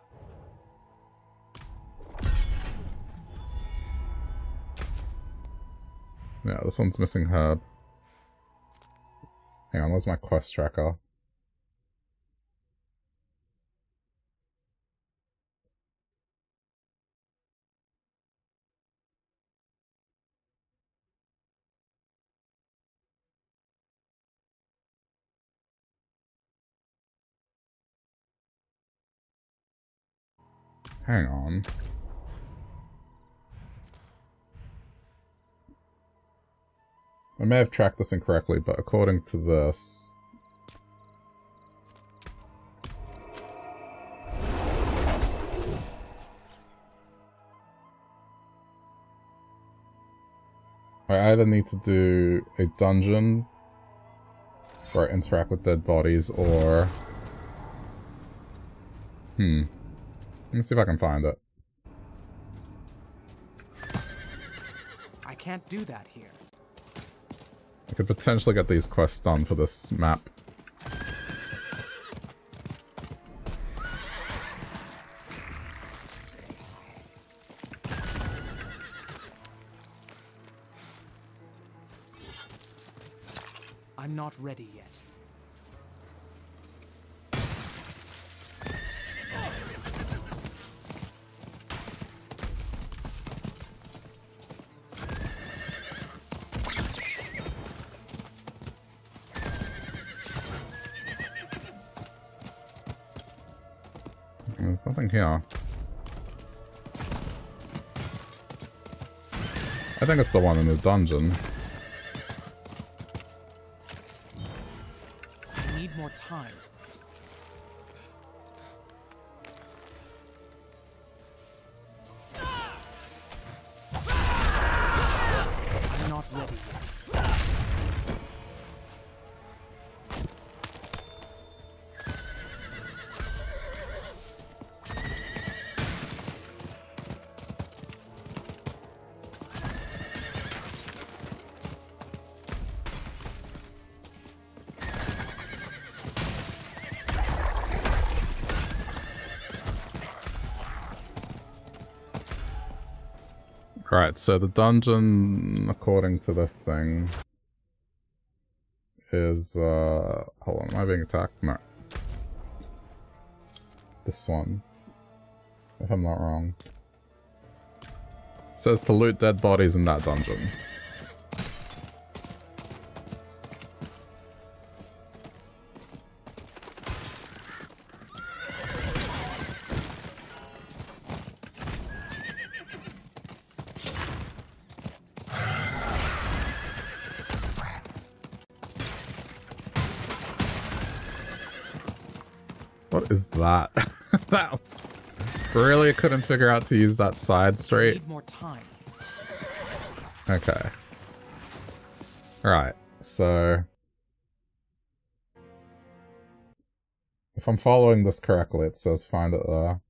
Yeah, this one's missing herb. Hang on, where's my quest tracker? Hang on. I may have tracked this incorrectly, but according to this... I either need to do a dungeon where I interact with dead bodies, or... Hmm. Let me see if I can find it. I can't do that here. I could potentially get these quests done for this map. I'm not ready yet. There's nothing here. I think it's the one in the dungeon. I need more time. I'm not ready yet. Right, so the dungeon, according to this thing, is, uh... hold on, am I being attacked? No. This one. If I'm not wrong. It says to loot dead bodies in that dungeon. What is that? That really couldn't figure out to use that side straight. Need more time. Okay. Right, so if I'm following this correctly, it says find it there.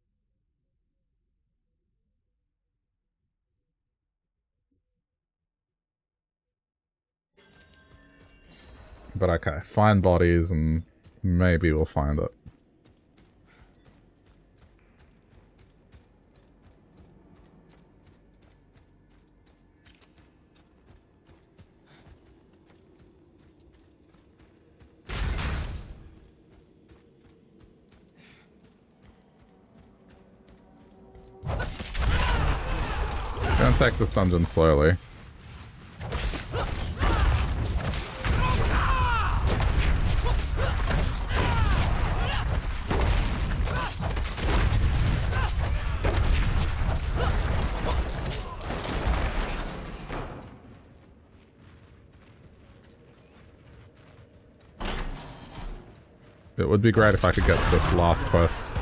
But okay, find bodies and maybe we'll find it. Gonna take this dungeon slowly. It would be great if I could get this last quest.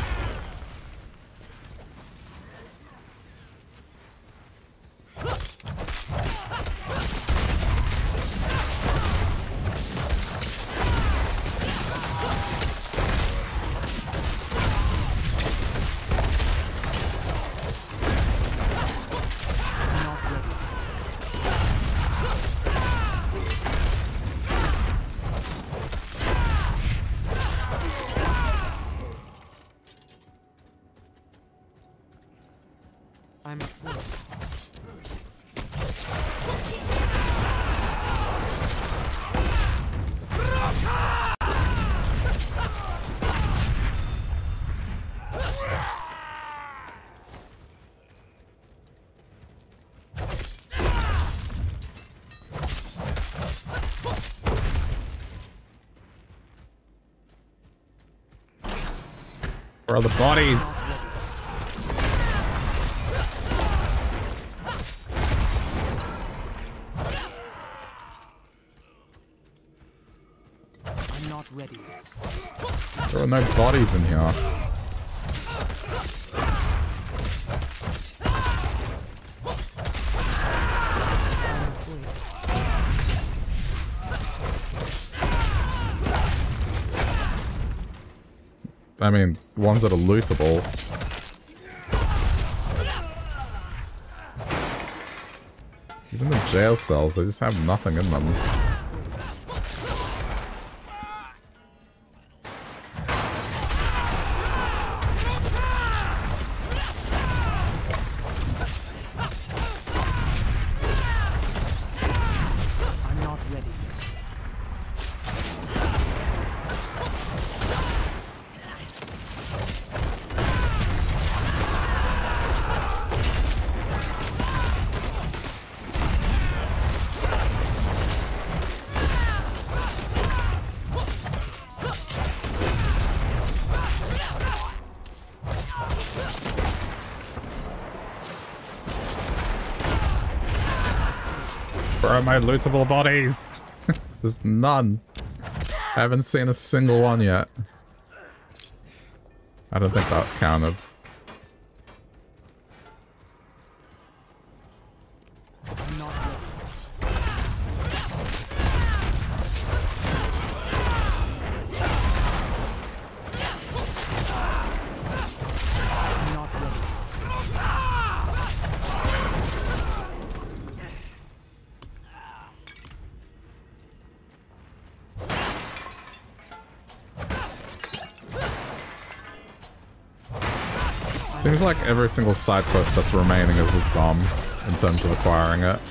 I'm at work. Where are the bodies? I'm not ready yet. There are no bodies in here. I mean, ones that are lootable. Even the jail cells, they just have nothing in them. I'm not ready yet. Where are my lootable bodies? There's none. I haven't seen a single one yet. I don't think that counted. I'm not ready. I'm not ready. Seems like every single side quest that's remaining is just dumb in terms of acquiring it.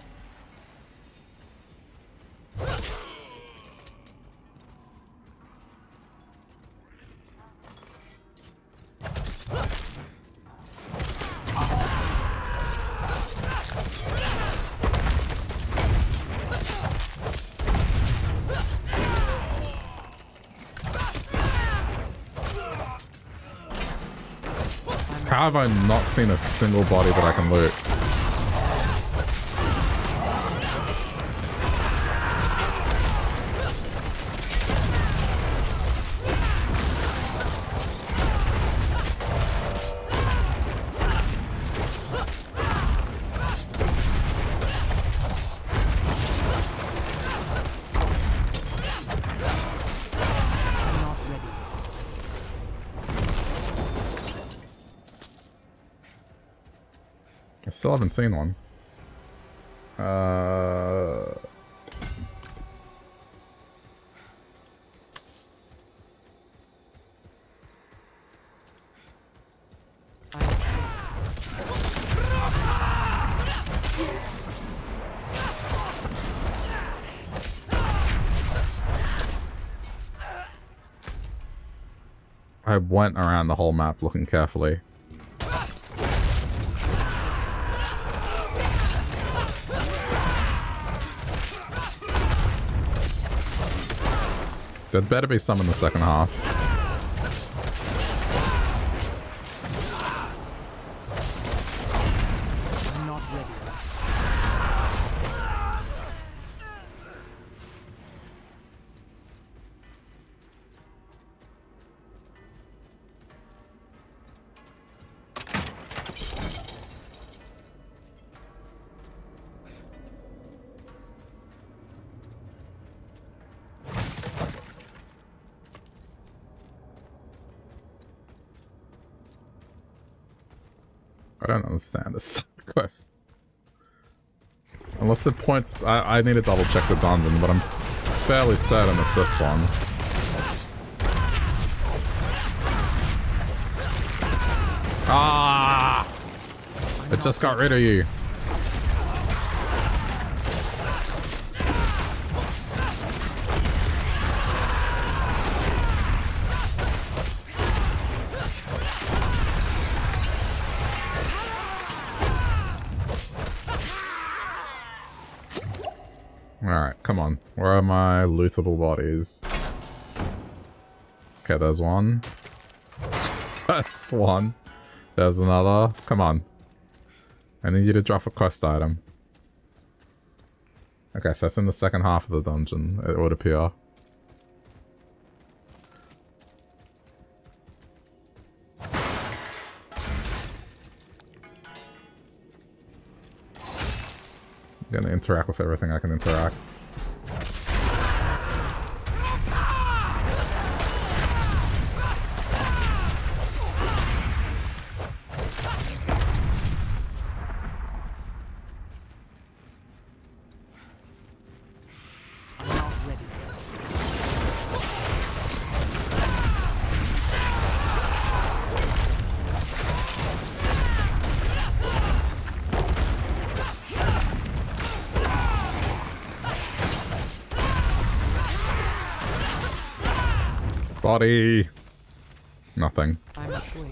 How have I not seen a single body that I can loot? Still haven't seen one. Uh... I went around the whole map looking carefully. There'd better be some in the second half. I'm not ready. I don't understand this side quest. Unless it points... I, I need to double check the dungeon, but I'm fairly certain it's this one. Ah! It just got rid of you. Alright, come on. Where are my lootable bodies? Okay, there's one. That's one. There's another. Come on. I need you to drop a quest item. Okay, so that's in the second half of the dungeon, it would appear. I'm gonna interact with everything I can interact. Body. Nothing. I'm afraid.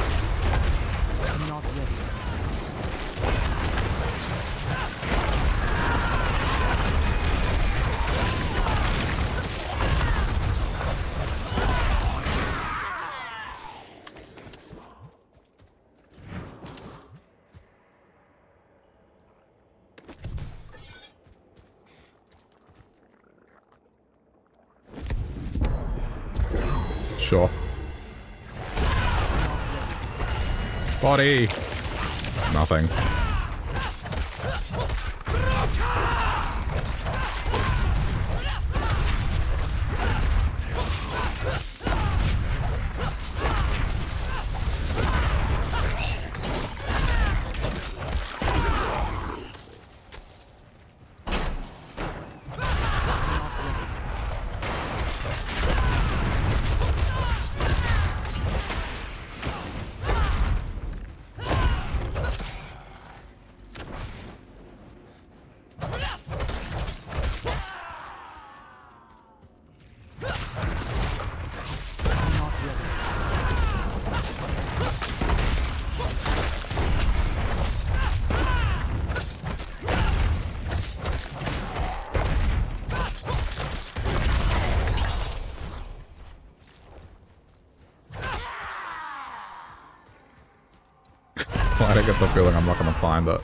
I'm not ready. Sure. Body! Nothing. I get the feeling I'm not gonna find it.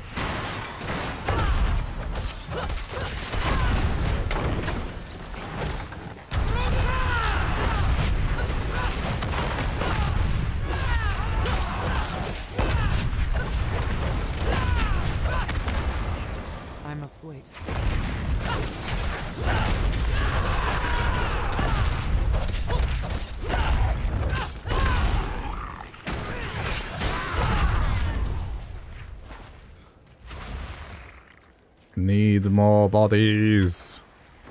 I must wait. Need more bodies.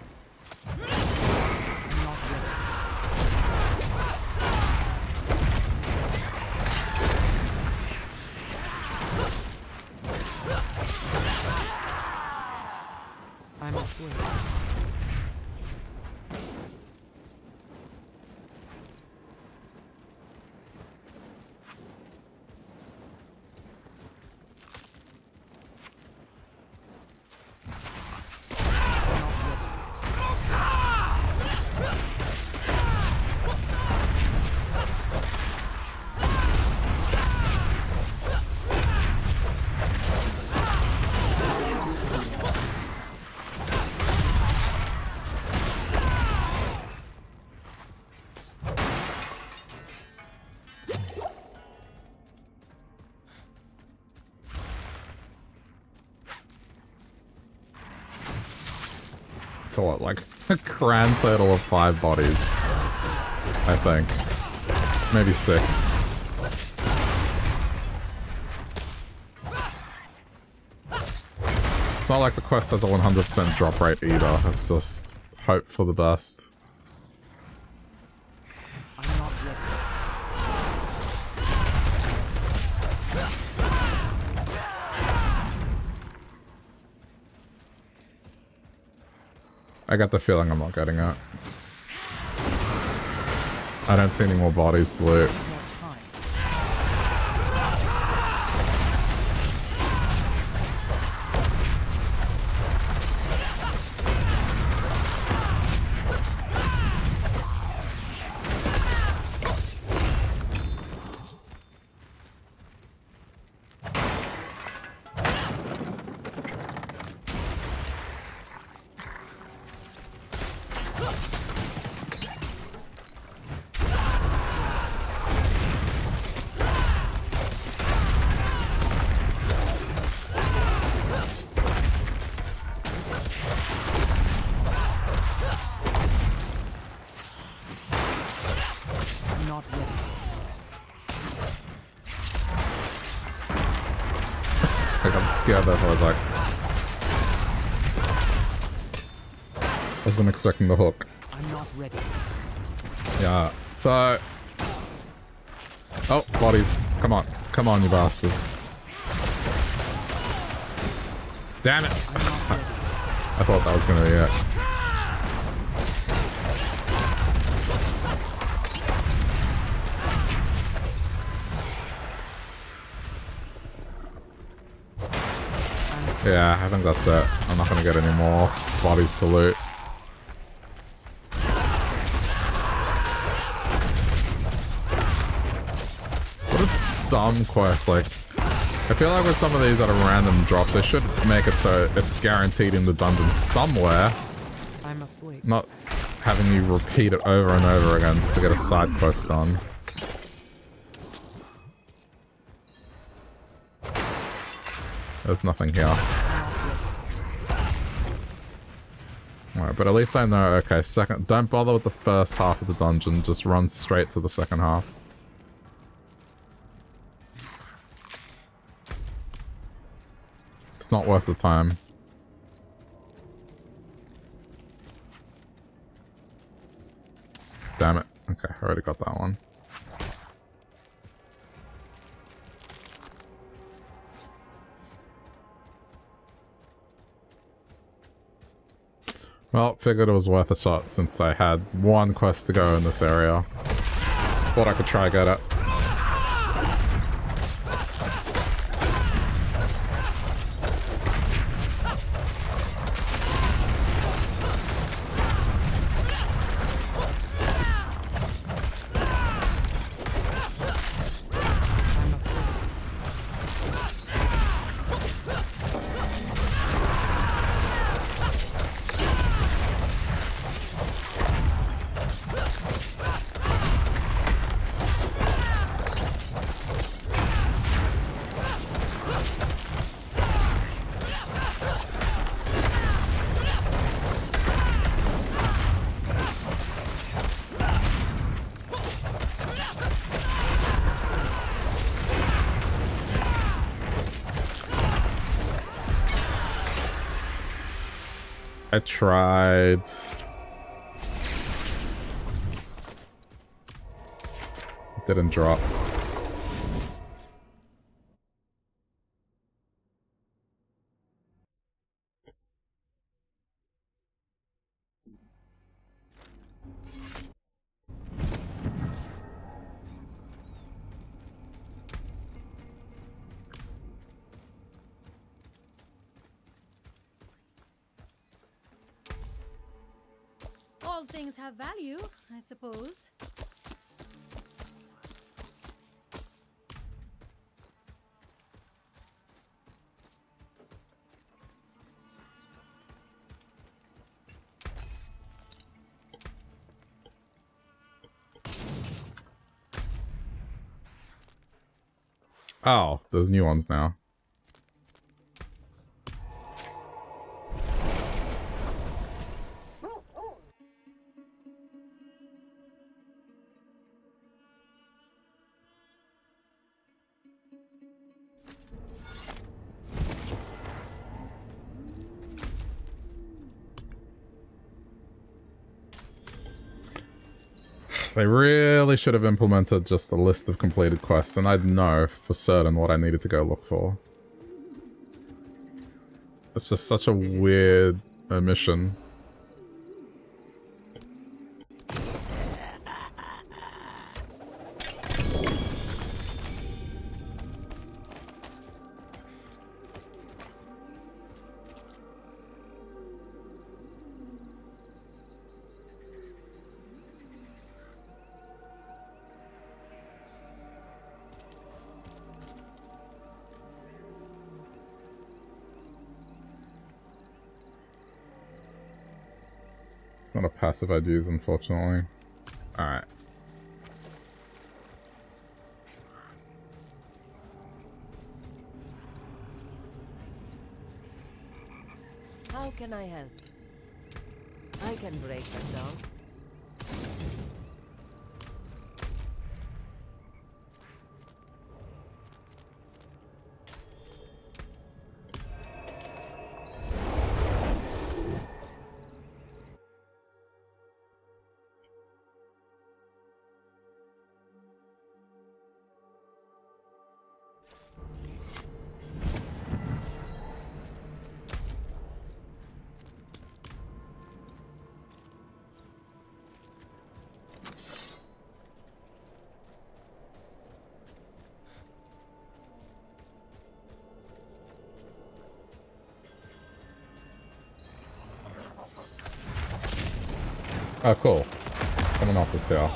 I must wait. So what, like a grand total of five bodies, I think. Maybe six. It's not like the quest has a one hundred percent drop rate either, it's just hope for the best. I'm not ready. I got the feeling I'm not getting it. I don't see any more bodies to loot. Scared that I was like, wasn't expecting the hook. I'm not ready. Yeah, so oh, bodies, come on, come on, you bastard! Damn it! I thought that was gonna be it. Yeah, I think that's it. I'm not gonna get any more bodies to loot. What a dumb quest, like, I feel like with some of these that are random drops, they should make it so it's guaranteed in the dungeon somewhere. I must wait. Not having you repeat it over and over again just to get a side quest done. There's nothing here. Alright, but at least I know, okay, second, don't bother with the first half of the dungeon, just run straight to the second half. It's not worth the time. Damn it. Okay, I already got that one. Well, figured it was worth a shot since I had one quest to go in this area. Thought I could try get it. I tried. It didn't drop. All things have value, I suppose. Oh, there's new ones now. They really should have implemented just a list of completed quests, and I'd know for certain what I needed to go look for. It's just such a weird omission. It's not a passive I'd use, unfortunately. Alright. How can I help? I can break them down. Oh, cool. Someone else is here.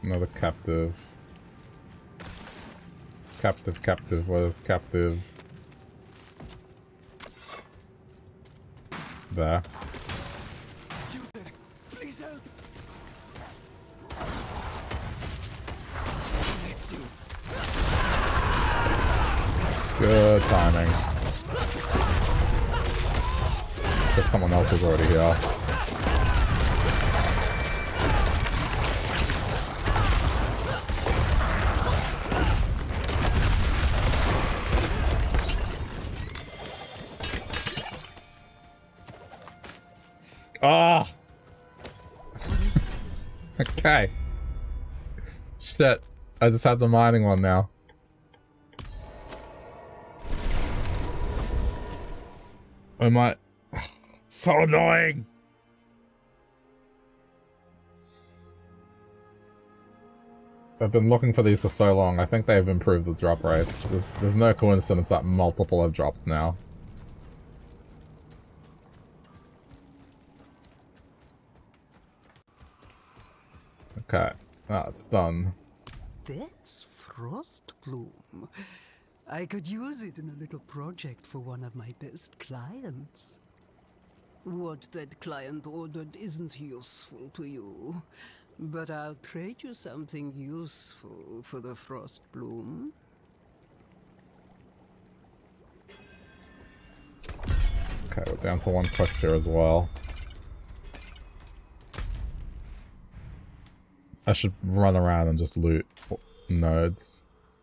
Another captive. Captive, captive, what is captive? There. Please help. Good timing. It's because someone else is already here. Ah! Okay. Shit. I just have the mining one now. I might... So annoying! I've been looking for these for so long. I think they've improved the drop rates. There's, there's no coincidence that multiple have dropped now. Okay, that's done. That's Frostbloom. I could use it in a little project for one of my best clients. What that client ordered isn't useful to you, but I'll trade you something useful for the Frostbloom. Okay, we're down to one quest here as well. I should run around and just loot nodes.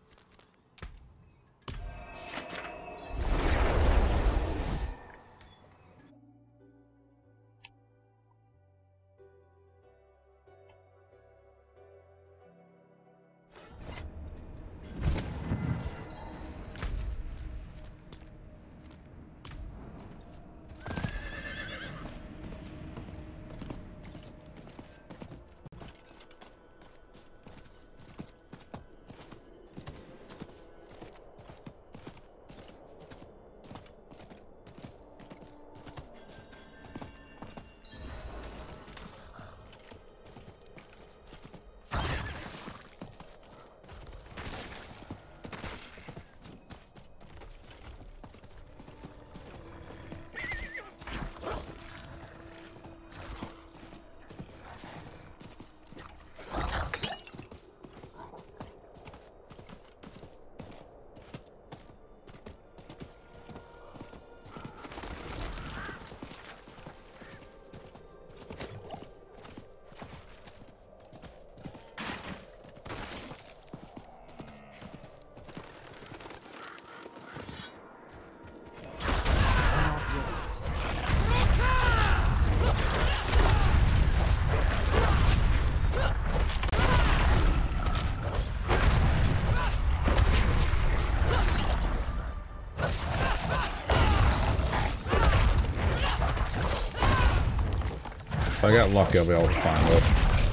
If I get lucky, I'll be able to find this.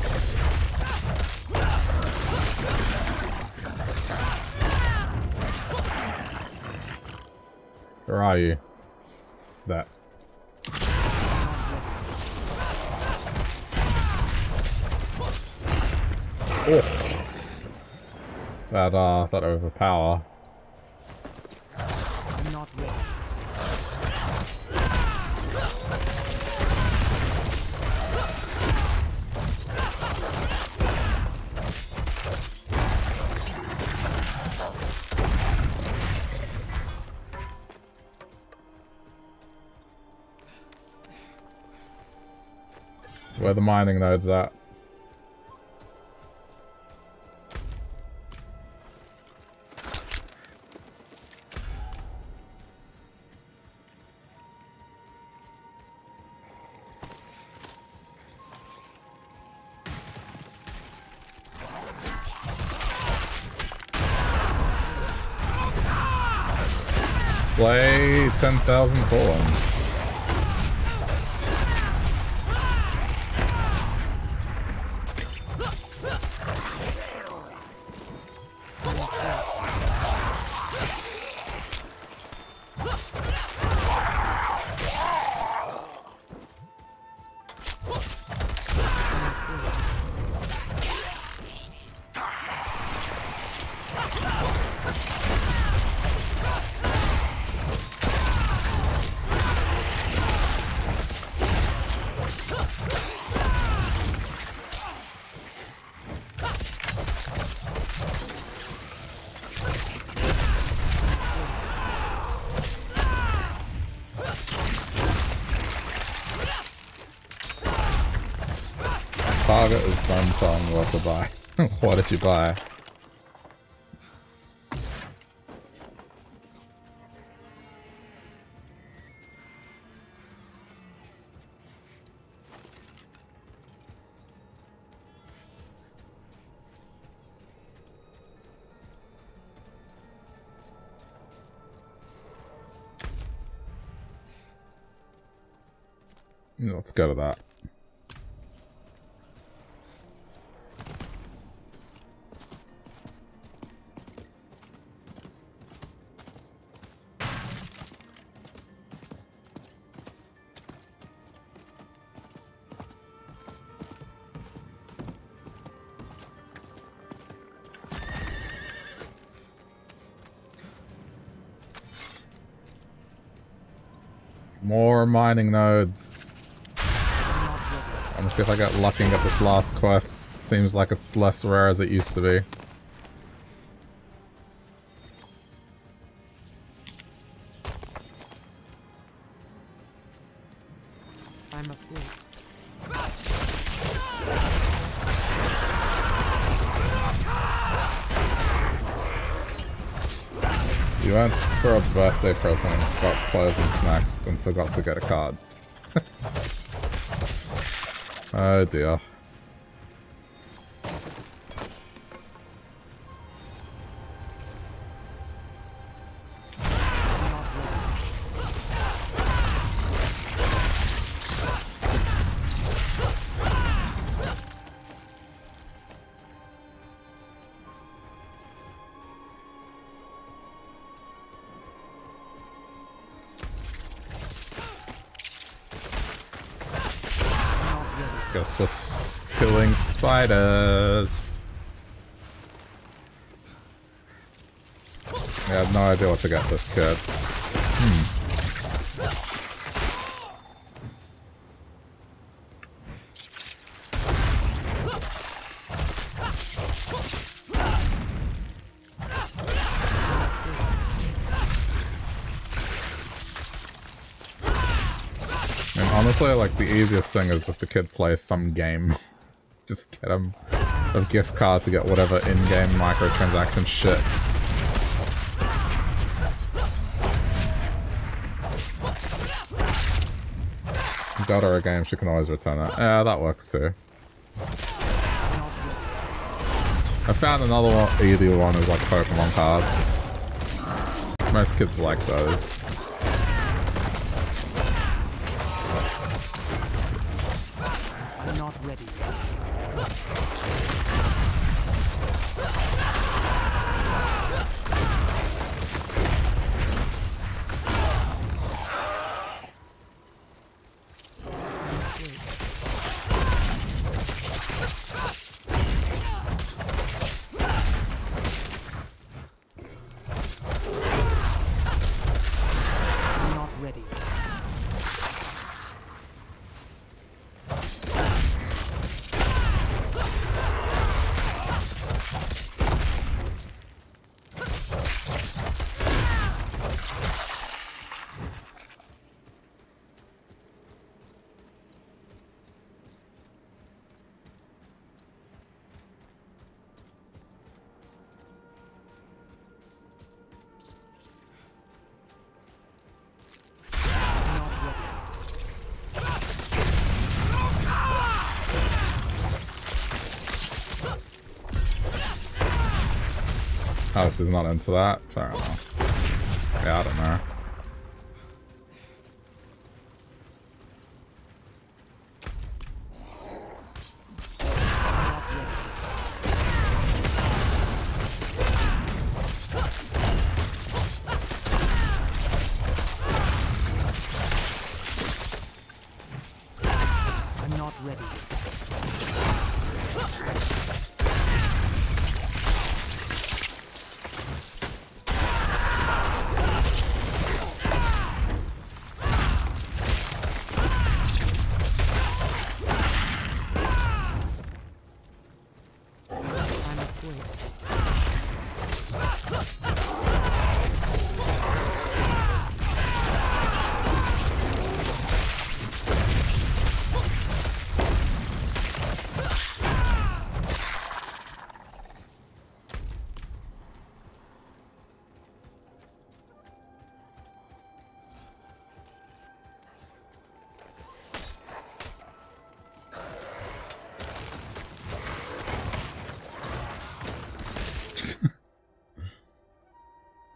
Where are you? That. Oh. That, uh, that overpower. I'm not ready. Where the mining nodes at? Slay ten thousand colon. Target is done telling you what to buy. What did you buy? Let's go to that. More mining nodes. I'm gonna see if I get lucky and get this last quest. Seems like it's less rare as it used to be. I'm a fool. You went for a birthday present, got clothes and snacks, then forgot to get a card. Oh dear. Guess just killing spiders. I had no idea what to get this kid. Hmm. Honestly, like, the easiest thing is if the kid plays some game. Just get him a gift card to get whatever in-game microtransaction shit. Got her a game, she can always return it. Yeah, that works too. I found another one, easy one is like Pokemon cards. Most kids like those. Oh, she's not into that? Fair enough. Yeah, I don't know. I'm not ready.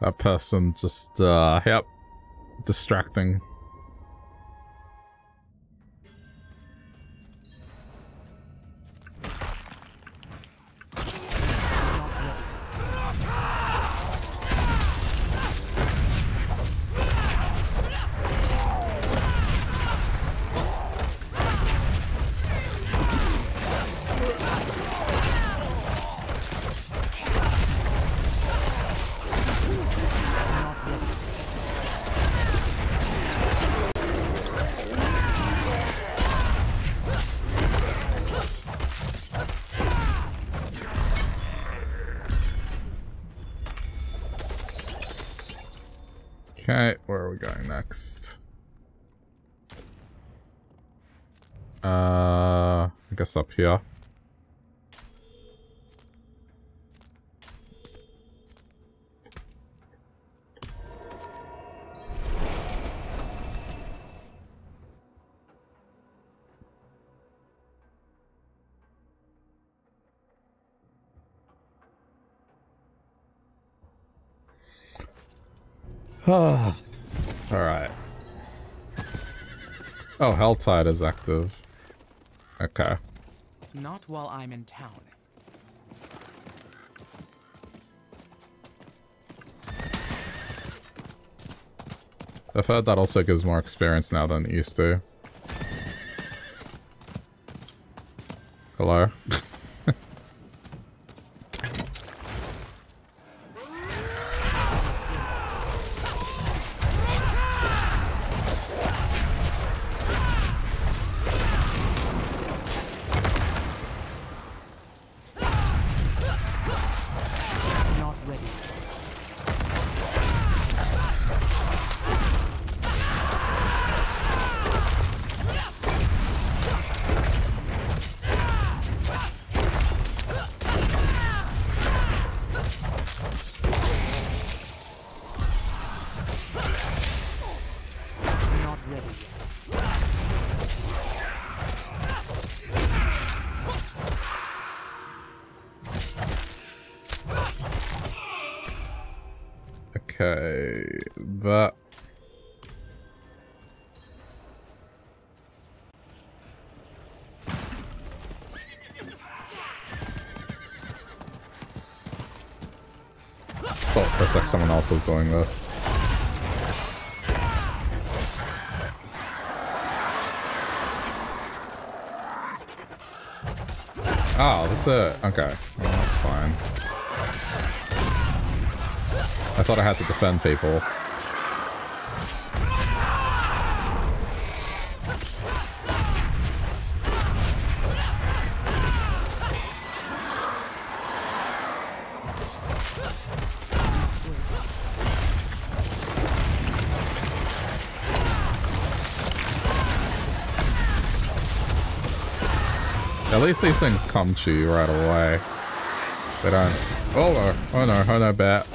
That person just, uh, yep. Distracting. Okay, where are we going next? Uh, I guess up here. Alright. Oh, Helltide is active. Okay. Not while I'm in town. I've heard that also gives more experience now than it used to. Hello? Okay, that... Thought for a sec someone else was doing this. Oh, that's it. Okay, well, that's fine. I thought I had to defend people. At least these things come to you right away. They don't... Oh no, oh no, oh no, bat.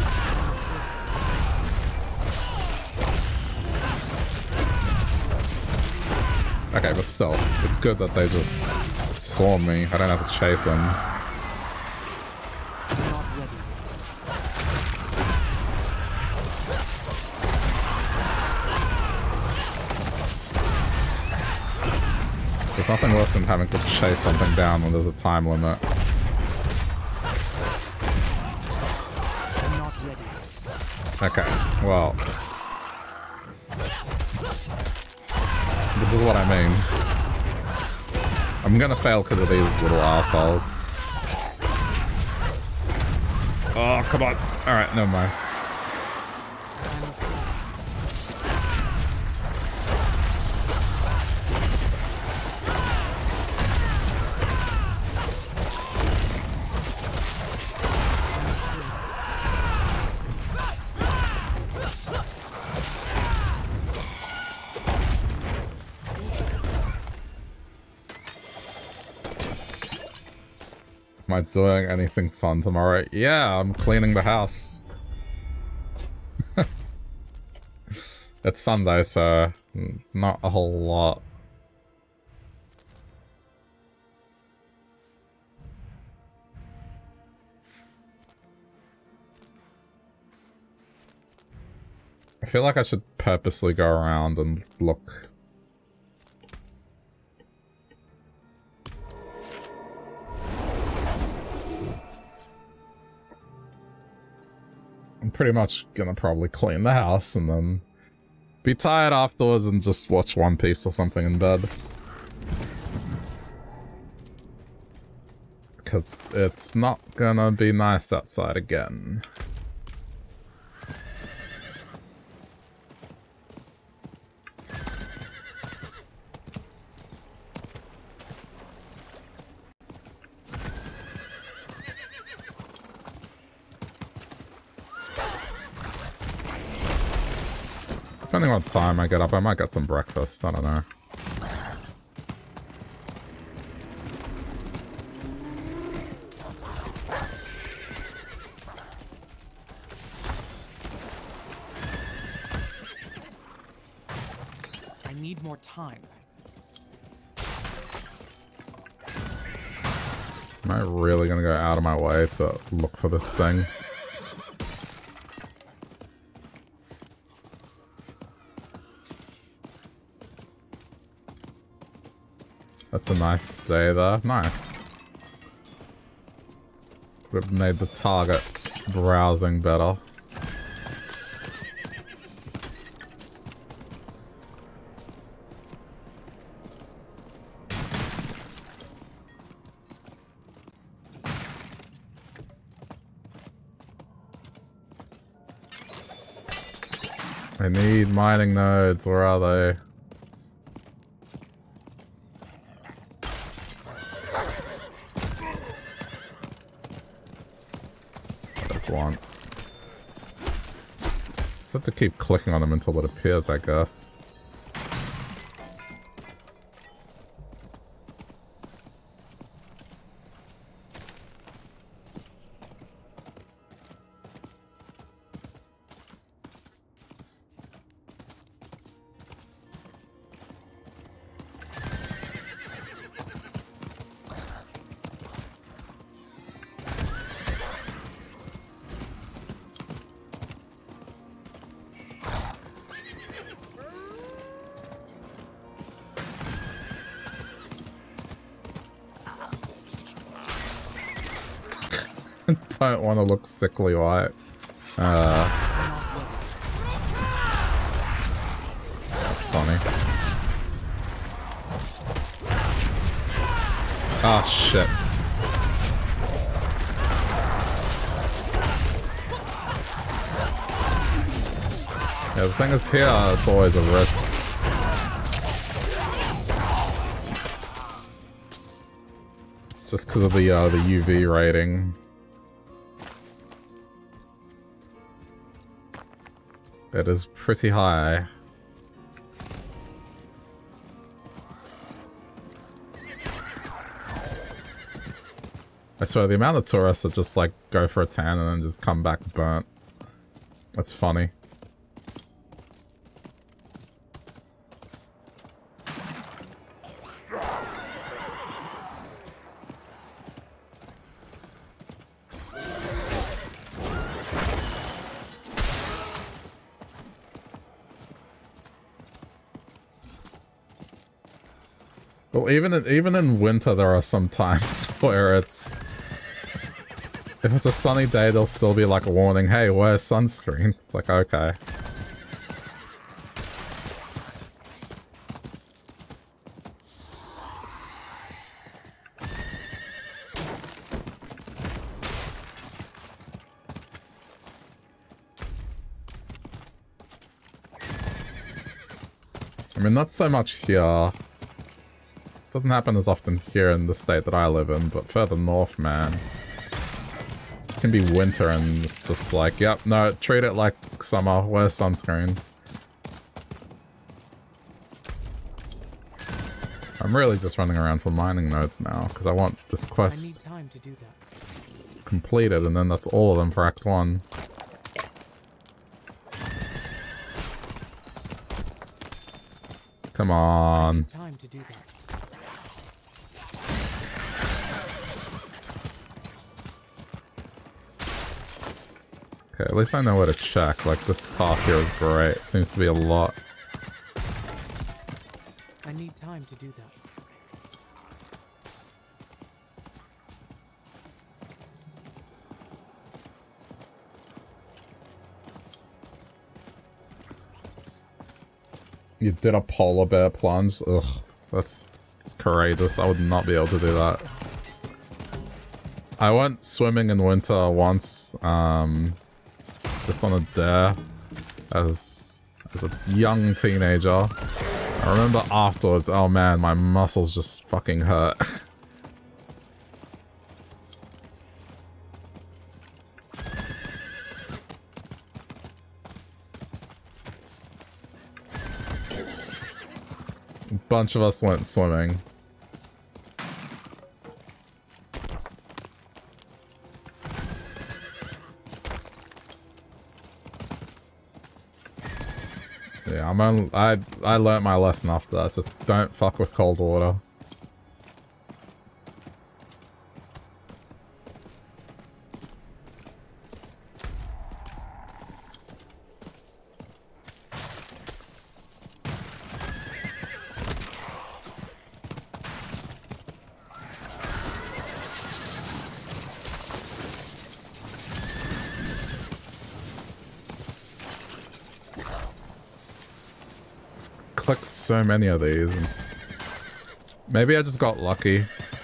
Okay, but still, it's good that they just swarm me. I don't have to chase them. There's nothing worse than having to chase something down when there's a time limit. Okay, well... This is what I mean. I'm gonna fail because of these little assholes. Oh, come on. Alright, never mind. Am I doing anything fun tomorrow? Yeah, I'm cleaning the house. It's Sunday, so not a whole lot. I feel like I should purposely go around and look. I'm pretty much gonna probably clean the house and then be tired afterwards and just watch One Piece or something in bed. Because it's not gonna be nice outside again. Depending on what time I get up, I might get some breakfast, I don't know. I need more time. Am I really gonna go out of my way to look for this thing? That's a nice day there. Nice. Would have made the target browsing better. I need mining nodes. Where are they? One. Just have to keep clicking on them until it appears, I guess. Don't want to look sickly white. Uh, that's funny. Oh shit. Yeah, the thing is here, it's always a risk. Just because of the uh, the U V rating. It is pretty high. I swear, the amount of tourists that just like go for a tan and then just come back burnt. That's funny. Well, even in, even in winter, there are some times where it's... If it's a sunny day, there'll still be like a warning, hey, wear sunscreen. It's like, okay. I mean, not so much here. Doesn't happen as often here in the state that I live in, but further north, man. It can be winter and it's just like, yep, no, treat it like summer, wear sunscreen. I'm really just running around for mining nodes now, because I want this quest I need time to do that. completed, and then that's all of them for Act one. Come on. Time to do that. Okay, at least I know where to check. Like, this path here is great. Seems to be a lot. I need time to do that. You did a polar bear plunge? Ugh, that's, that's courageous. I would not be able to do that. I went swimming in winter once, um, just on a dare, as, as a young teenager. I remember afterwards, oh man, my muscles just fucking hurt. A bunch of us went swimming. Yeah, I'm on, I I learnt my lesson after that. Just don't fuck with cold water. Clicked so many of these. And maybe I just got lucky.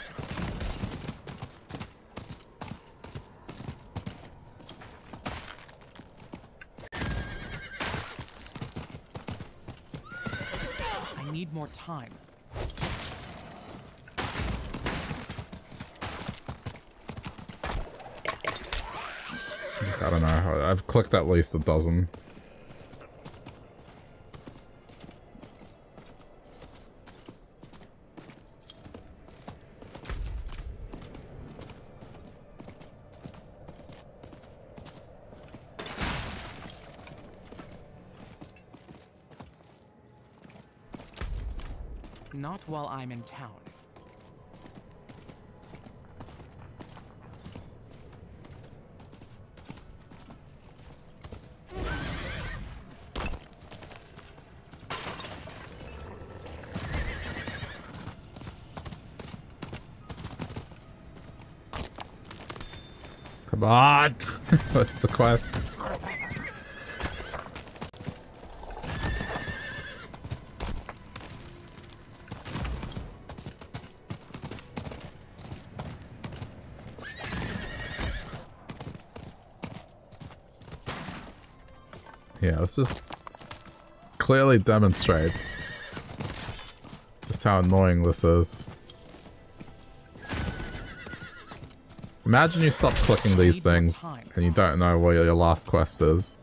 I need more time. I don't know. I've clicked at least a dozen. Not while I'm in town. Come on! What's the quest? Yeah, this just clearly demonstrates just how annoying this is. Imagine you stop clicking these things and you don't know where your last quest is.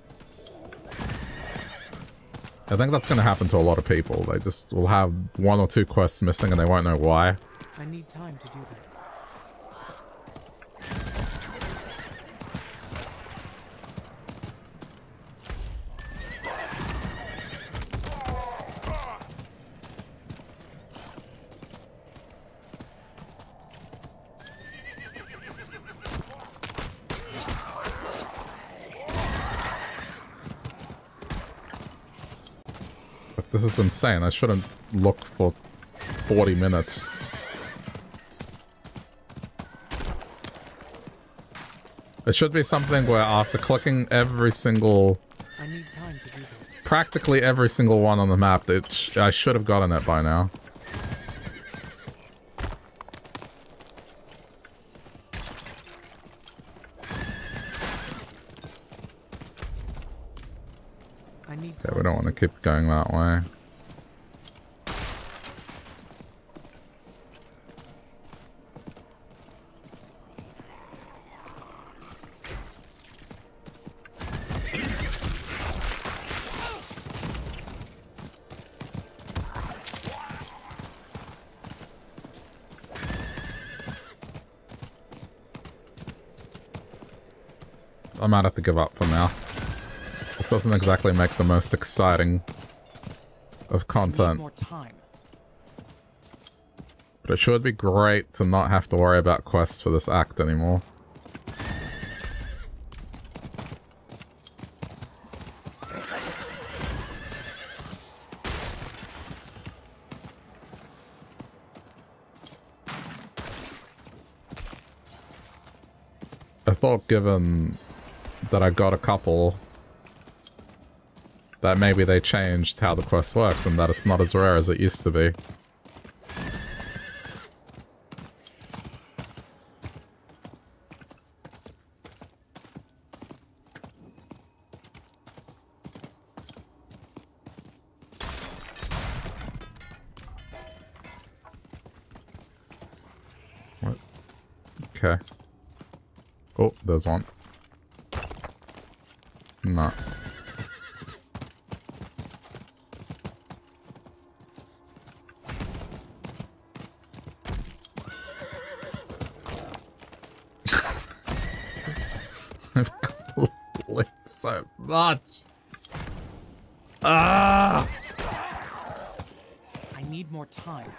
I think that's going to happen to a lot of people. They just will have one or two quests missing and they won't know why. I need time to do that. This is insane. I shouldn't look for forty minutes. It should be something where after clicking every single... I need time to do that. Practically every single one on the map, it sh I should have gotten it by now. Yeah, we don't want to keep going that way. I might have to give up for now. This doesn't exactly make the most exciting of content. More time. But it should be great to not have to worry about quests for this act anymore. I thought given that I got a couple, that maybe they changed how the quest works and that it's not as rare as it used to be. What? Okay. Oh, there's one. No. I've clicked so much. Ah! I need more time.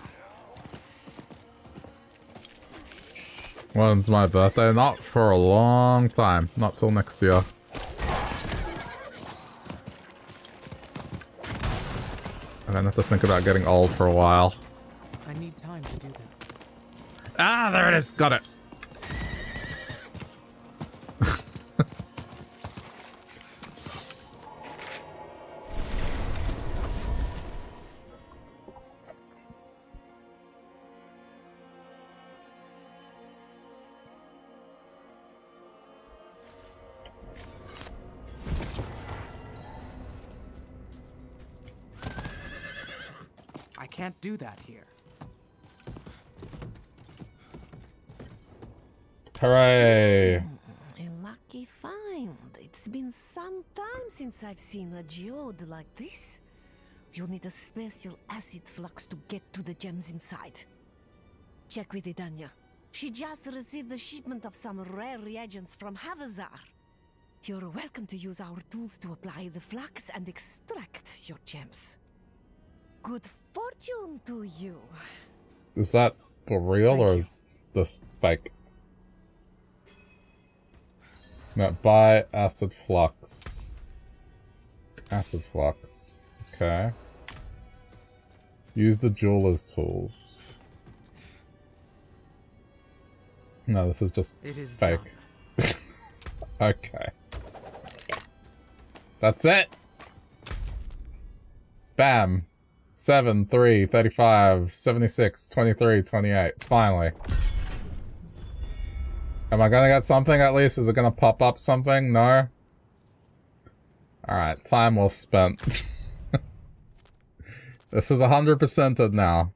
When's my birthday? Not for a long time. Not till next year. I don't have to think about getting old for a while. I need time to do that. Ah, there it is. Got it. I can't do that here. Hooray! A lucky find. It's been some time since I've seen a geode like this. You'll need a special acid flux to get to the gems inside. Check with Idanya. She just received a shipment of some rare reagents from Havazar. You're welcome to use our tools to apply the flux and extract your gems. Good fortune to you. Is that for real or is this fake? No, buy acid flux. Acid flux. Okay. Use the jeweler's tools. No, this is just It is fake. Okay. That's it! Bam! seven, three, thirty-five, seventy-six, twenty-three, twenty-eight. Finally. Am I gonna get something at least? Is it gonna pop up something? No? Alright, time well spent. This is one hundred percented now.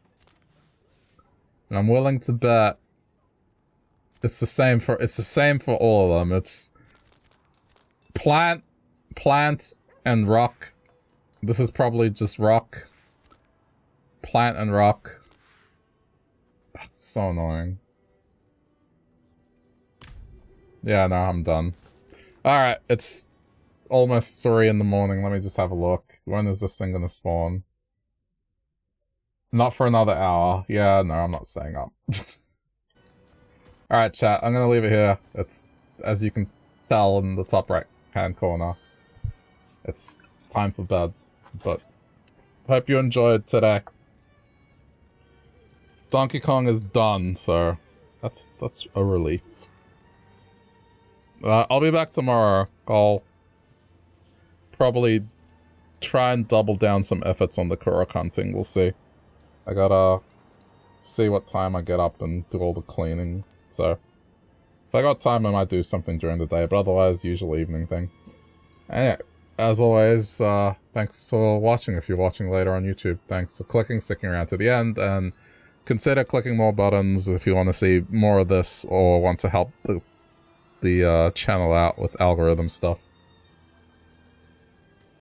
And I'm willing to bet it's the same for it's the same for all of them. It's plant, plant, and rock. This is probably just rock. Plant and rock. That's so annoying. Yeah, no, I'm done. Alright, it's almost three in the morning. Let me just have a look. When is this thing gonna spawn? Not for another hour. Yeah, no, I'm not staying up. Alright, chat, I'm gonna leave it here. It's, as you can tell in the top right hand corner, it's time for bed. But hope you enjoyed today. Donkey Kong is done, so that's that's a relief. Uh, I'll be back tomorrow. I'll probably try and double down some efforts on the Korok hunting. We'll see. I gotta see what time I get up and do all the cleaning. So if I got time, I might do something during the day, but otherwise, usual evening thing. Anyway, as always, uh, thanks for watching if you're watching later on YouTube. Thanks for clicking, sticking around to the end, and consider clicking more buttons if you want to see more of this or want to help the, the uh, channel out with algorithm stuff.